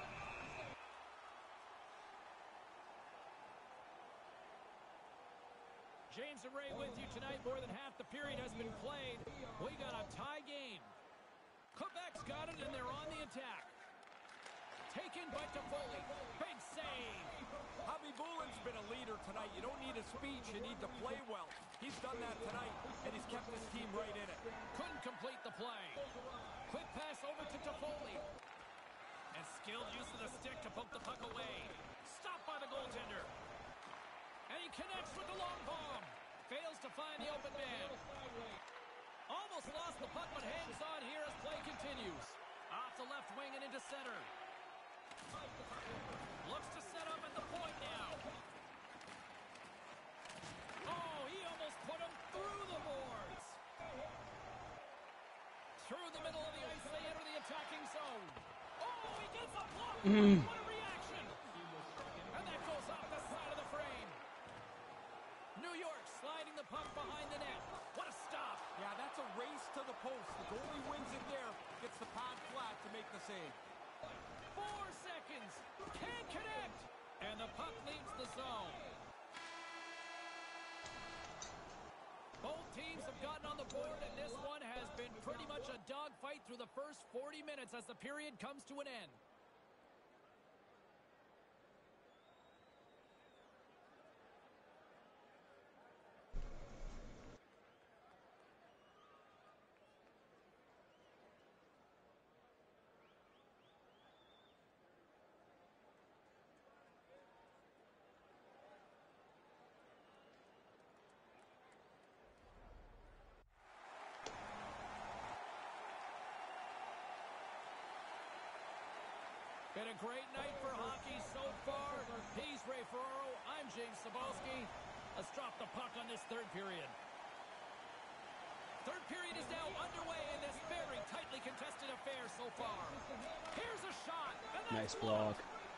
[SPEAKER 4] James and Ray with you tonight. More than half the period has been played. We got a tie game. Quebec's got it, and they're on the attack. Taken by Toffoli. Big save.
[SPEAKER 5] Javi Bulin's been a leader tonight. You don't need a speech. You need to play well. He's done that tonight, and he's kept his team right in it.
[SPEAKER 4] Couldn't complete the play. Quick pass over to Toffoli. And skilled use of the stick to poke the puck away. Stopped by the goaltender. And he connects with the long bomb. Fails to find the open man. Almost lost the puck, but hangs on here as play continues. Off the left wing and into center. Looks to set up at the point now. Oh, he almost put him through the boards. Through the middle of the ice, they enter the attacking zone. Oh, he gets a block. What a reaction. And that goes off the side of the frame. New York sliding the puck behind the net. What a stop.
[SPEAKER 5] Yeah, that's a race to the post. The goalie wins it there, gets the pad flat to make the save.
[SPEAKER 4] Four seconds. Can't connect. And the puck leaves the zone. Both teams have gotten on the board, and this one has been pretty much a dogfight through the first forty minutes as the period comes to an end. Been a great night for hockey so far. He's Ray Ferraro. I'm James Cybulski. Let's drop the puck on this third period. Third period is now underway in this very tightly contested affair so far. Here's a shot.
[SPEAKER 7] Nice block.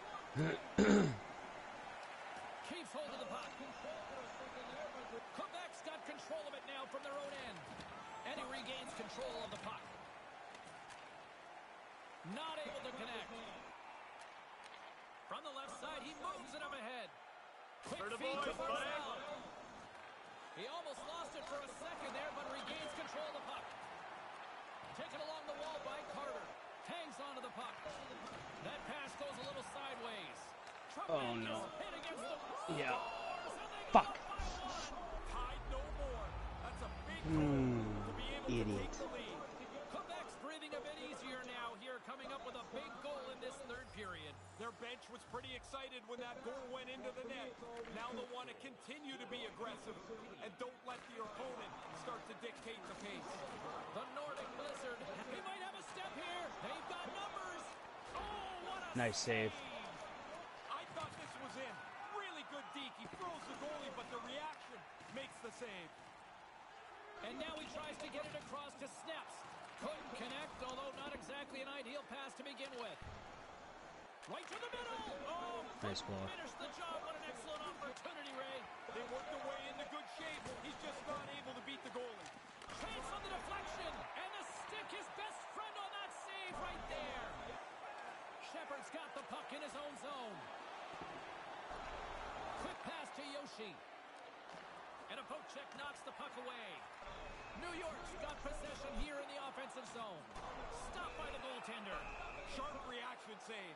[SPEAKER 4] Keeps hold of the puck. Quebec's got control of it now from their own end. And he regains control of the puck. Not able to connect. From the left side, he He moves it up ahead. Quick
[SPEAKER 5] For the
[SPEAKER 4] feed to
[SPEAKER 5] boys, buddy.
[SPEAKER 4] Barzal. He almost lost it for a second there, but regains control of the puck. Taken along the wall by Carter. Hangs onto the puck. That pass goes a little sideways.
[SPEAKER 1] Oh, no.
[SPEAKER 4] Hit against the
[SPEAKER 1] Yeah.
[SPEAKER 4] scores, and they go
[SPEAKER 1] Fuck.
[SPEAKER 4] up by one.
[SPEAKER 5] Tied no more. That's a big
[SPEAKER 1] Hmm,
[SPEAKER 5] goal to be able to
[SPEAKER 1] idiot.
[SPEAKER 5] take the lead.
[SPEAKER 4] Quebec's breathing a bit easier now here, coming up with a big goal in this third period.
[SPEAKER 5] Their bench was pretty excited when that goal went into the net. Now they'll want to continue to be aggressive and don't let the opponent start to dictate the pace.
[SPEAKER 4] The Nordic Blizzard. He might have a step here. They've got numbers. Oh, what a
[SPEAKER 7] Nice save.
[SPEAKER 5] I thought this was in. Really good deke. He throws the goalie, but the reaction makes the save.
[SPEAKER 4] And now he tries to get it across to Snaps. Couldn't connect, although not exactly an ideal pass to begin with. Right to the middle. Oh,
[SPEAKER 7] Nice ball.
[SPEAKER 4] finish the job. What an excellent opportunity, Ray.
[SPEAKER 5] They work their way into good shape. He's just not able to beat the goalie.
[SPEAKER 4] Chance on the deflection. And the stick, his best friend on that save right there. Shepard's got the puck in his own zone. Quick pass to Yoshi. And a poke check knocks the puck away. New York's got possession here in the offensive zone. Stopped by the goaltender.
[SPEAKER 5] Sharp reaction save.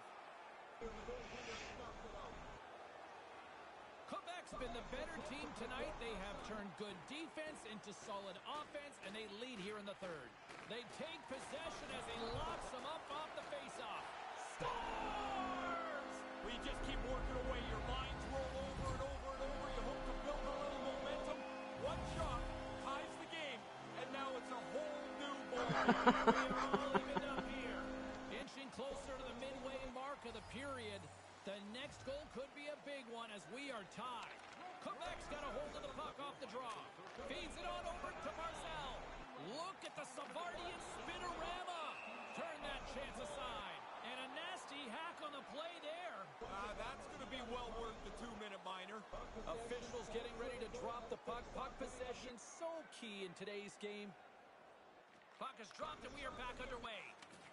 [SPEAKER 4] Quebec's been the better team tonight. They have turned good defense into solid offense, and they lead here in the third. They take possession as he locks them up off the faceoff. Scores!
[SPEAKER 5] We just keep working away. Your lines roll over and over and over. You hope to build a little momentum. One shot ties the game, and now it's a whole new ball.
[SPEAKER 4] We're all evened up here. Inching closer to the midway mark of the period. The next goal could be a big one as we are tied. Quebec's got a hold of the puck off the draw. Feeds it on over to Barzal. Look at the Savardian spinorama. Turn that chance aside. And a nasty hack on the play there.
[SPEAKER 5] Uh, that's going to be well worth the two-minute minor.
[SPEAKER 4] Officials getting ready to drop the puck. Puck possession so key in today's game. Puck is dropped and we are back underway.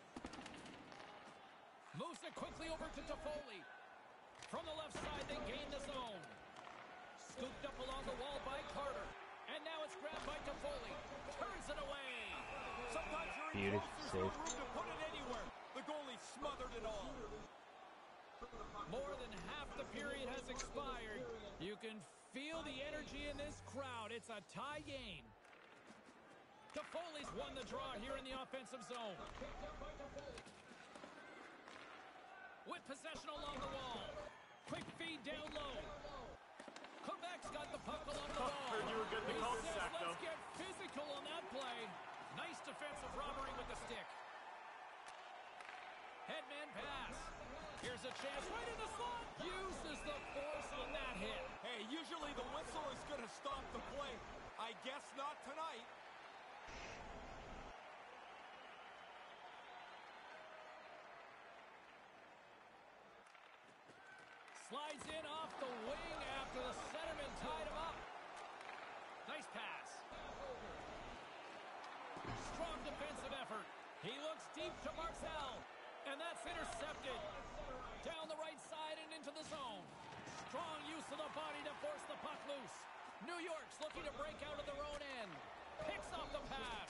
[SPEAKER 4] Moves it quickly over to Toffoli. From the left side, they gain the zone. Scooped up along the wall by Carter. And now it's grabbed by Toffoli. Turns it away.
[SPEAKER 5] Sometimes you're in
[SPEAKER 7] Beautiful
[SPEAKER 5] close, there's no
[SPEAKER 7] save.
[SPEAKER 5] room to put it anywhere. The goalie smothered it all.
[SPEAKER 4] More than half the period has expired. You can feel the energy in this crowd. It's a tie game. Toffoli's won the draw here in the offensive zone. With possession along the wall. Quick feed down low. Quebec's got the puck along the wall.
[SPEAKER 5] Heard you were good in the
[SPEAKER 4] He
[SPEAKER 5] cul-de-sac,
[SPEAKER 4] says, let's
[SPEAKER 5] though.
[SPEAKER 4] get physical on that play. Nice defensive robbery with the stick. Headman pass. Here's a chance right in the slot. Uses the force on that hit.
[SPEAKER 5] Hey, usually the whistle is going to stop the play. I guess not tonight.
[SPEAKER 4] Slides in off the wing after the centerman tied him up. Nice pass. Strong defensive effort. He looks deep to Barzal. And that's intercepted. Down the right side and into the zone. Strong use of the body to force the puck loose. New York's looking to break out of their own end. Picks off the pass.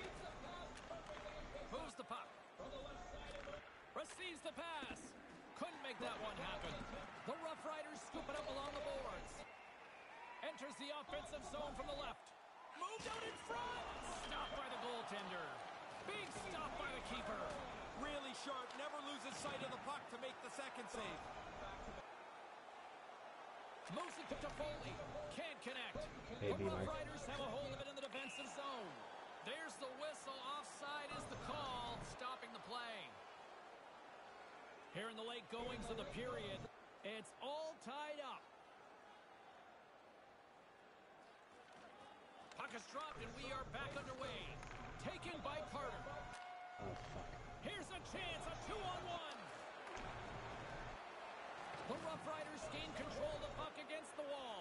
[SPEAKER 4] Moves the puck. Receives the pass. Couldn't make that one happen. The Rough Riders scoop it up along the boards. Enters the offensive zone from the left. Moved out in front. Stopped by the goaltender. Big stop by the keeper.
[SPEAKER 5] Really sharp, never loses sight of the puck to make the second save.
[SPEAKER 4] Moves it to Toffoli. Can't connect.
[SPEAKER 7] Hey,
[SPEAKER 4] the Rough
[SPEAKER 7] B-Mark.
[SPEAKER 4] Riders have a hold of it in the defensive zone. There's the whistle. Offside is the call, stopping the play. Here in the late goings of the period, it's all tied up. Puck is dropped and we are back underway. Taken by Carter.
[SPEAKER 7] Oh, fuck.
[SPEAKER 4] Here's a chance, a two-on-one. The Rough Riders gain control of the puck against the wall.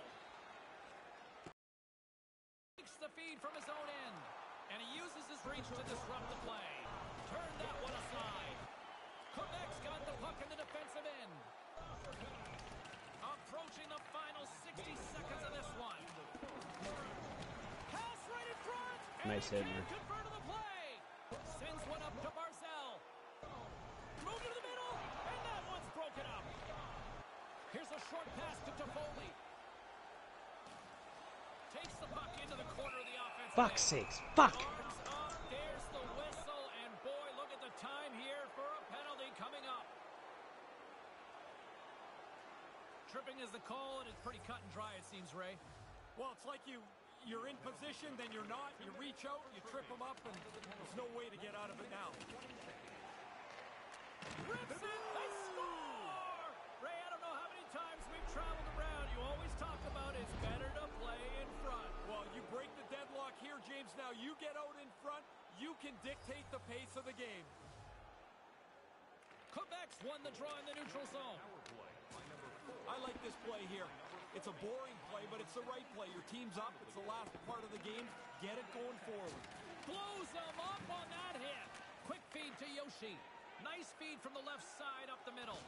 [SPEAKER 4] Takes the feed from his own end. And he uses his reach to disrupt the play. Turn that one aside. Quebec's got the puck in the defensive end.
[SPEAKER 7] Nice hit, man.
[SPEAKER 4] Converted the play. Sends one up to Barzell. Move to the middle, and that one's broken up. Here's a short pass to Toffoli. Takes the puck into the corner of the offense.
[SPEAKER 7] Fuck's sakes. Fuck.
[SPEAKER 4] Arms up, there's the whistle, and boy, look at the time here for a penalty coming up. Tripping is the call, and it's pretty cut and dry, it seems, Ray.
[SPEAKER 5] Well, it's like you, you're in position, then you're not. You reach out, you trip them up, and there's no way to get out of it now.
[SPEAKER 4] Rips it, they score! Ray, I don't know how many times we've traveled around. You always talk about it's better to play in front.
[SPEAKER 5] Well, you break the deadlock here, James. Now you get out in front. You can dictate the pace of the game.
[SPEAKER 4] Quebec's won the draw in the neutral zone.
[SPEAKER 5] I like this play here. It's a boring play, but it's the right play. Your team's up. It's the last part of the game. Get it going forward.
[SPEAKER 4] Blows them up on that hit. Quick feed to Yoshi. Nice feed from the left side up the middle.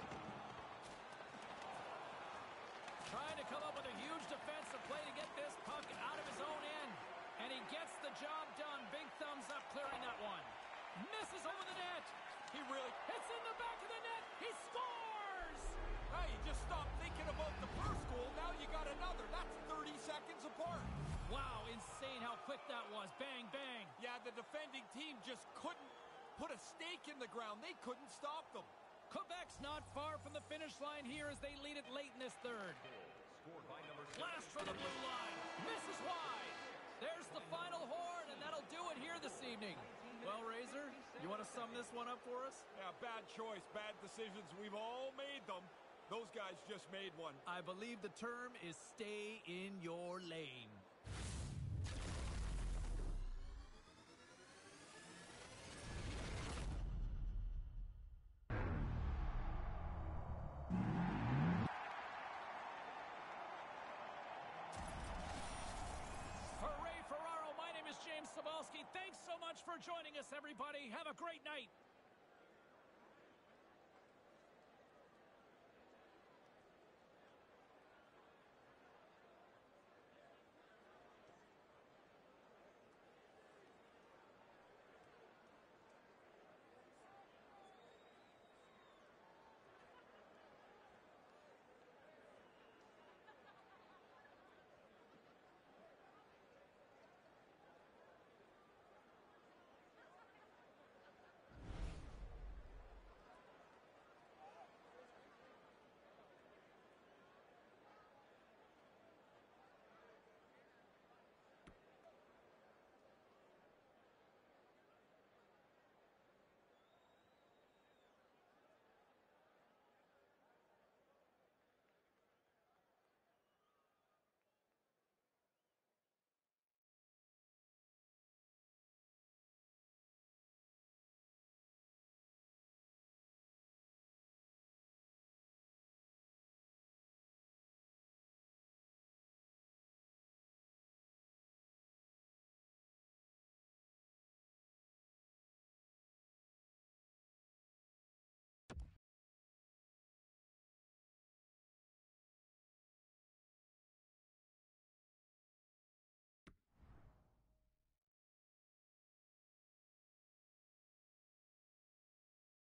[SPEAKER 4] Trying to come up with a huge defensive play to get this puck out of his own end. And he gets the job done. Big thumbs up clearing that one. Misses over the net.
[SPEAKER 5] He really...
[SPEAKER 4] It's in the back of the net. He scores!
[SPEAKER 5] Hey, just stop thinking about the first goal. Now you got another. That's thirty seconds apart.
[SPEAKER 4] Wow, insane how quick that was. Bang, bang.
[SPEAKER 5] Yeah, the defending team just couldn't put a stake in the ground. They couldn't stop them.
[SPEAKER 4] Quebec's not far from the finish line here as they lead it late in this third. Blast from the blue line. Misses wide. There's the final horn, and that'll do it here this evening. Well, Razor, you want to sum this one up for us?
[SPEAKER 5] Yeah, bad choice, bad decisions. We've all made them. Those guys just made one.
[SPEAKER 4] I believe the term is stay in your lane. For Ray Ferraro, my name is James Cybulski. Thanks so much for joining us, everybody. Have a great night.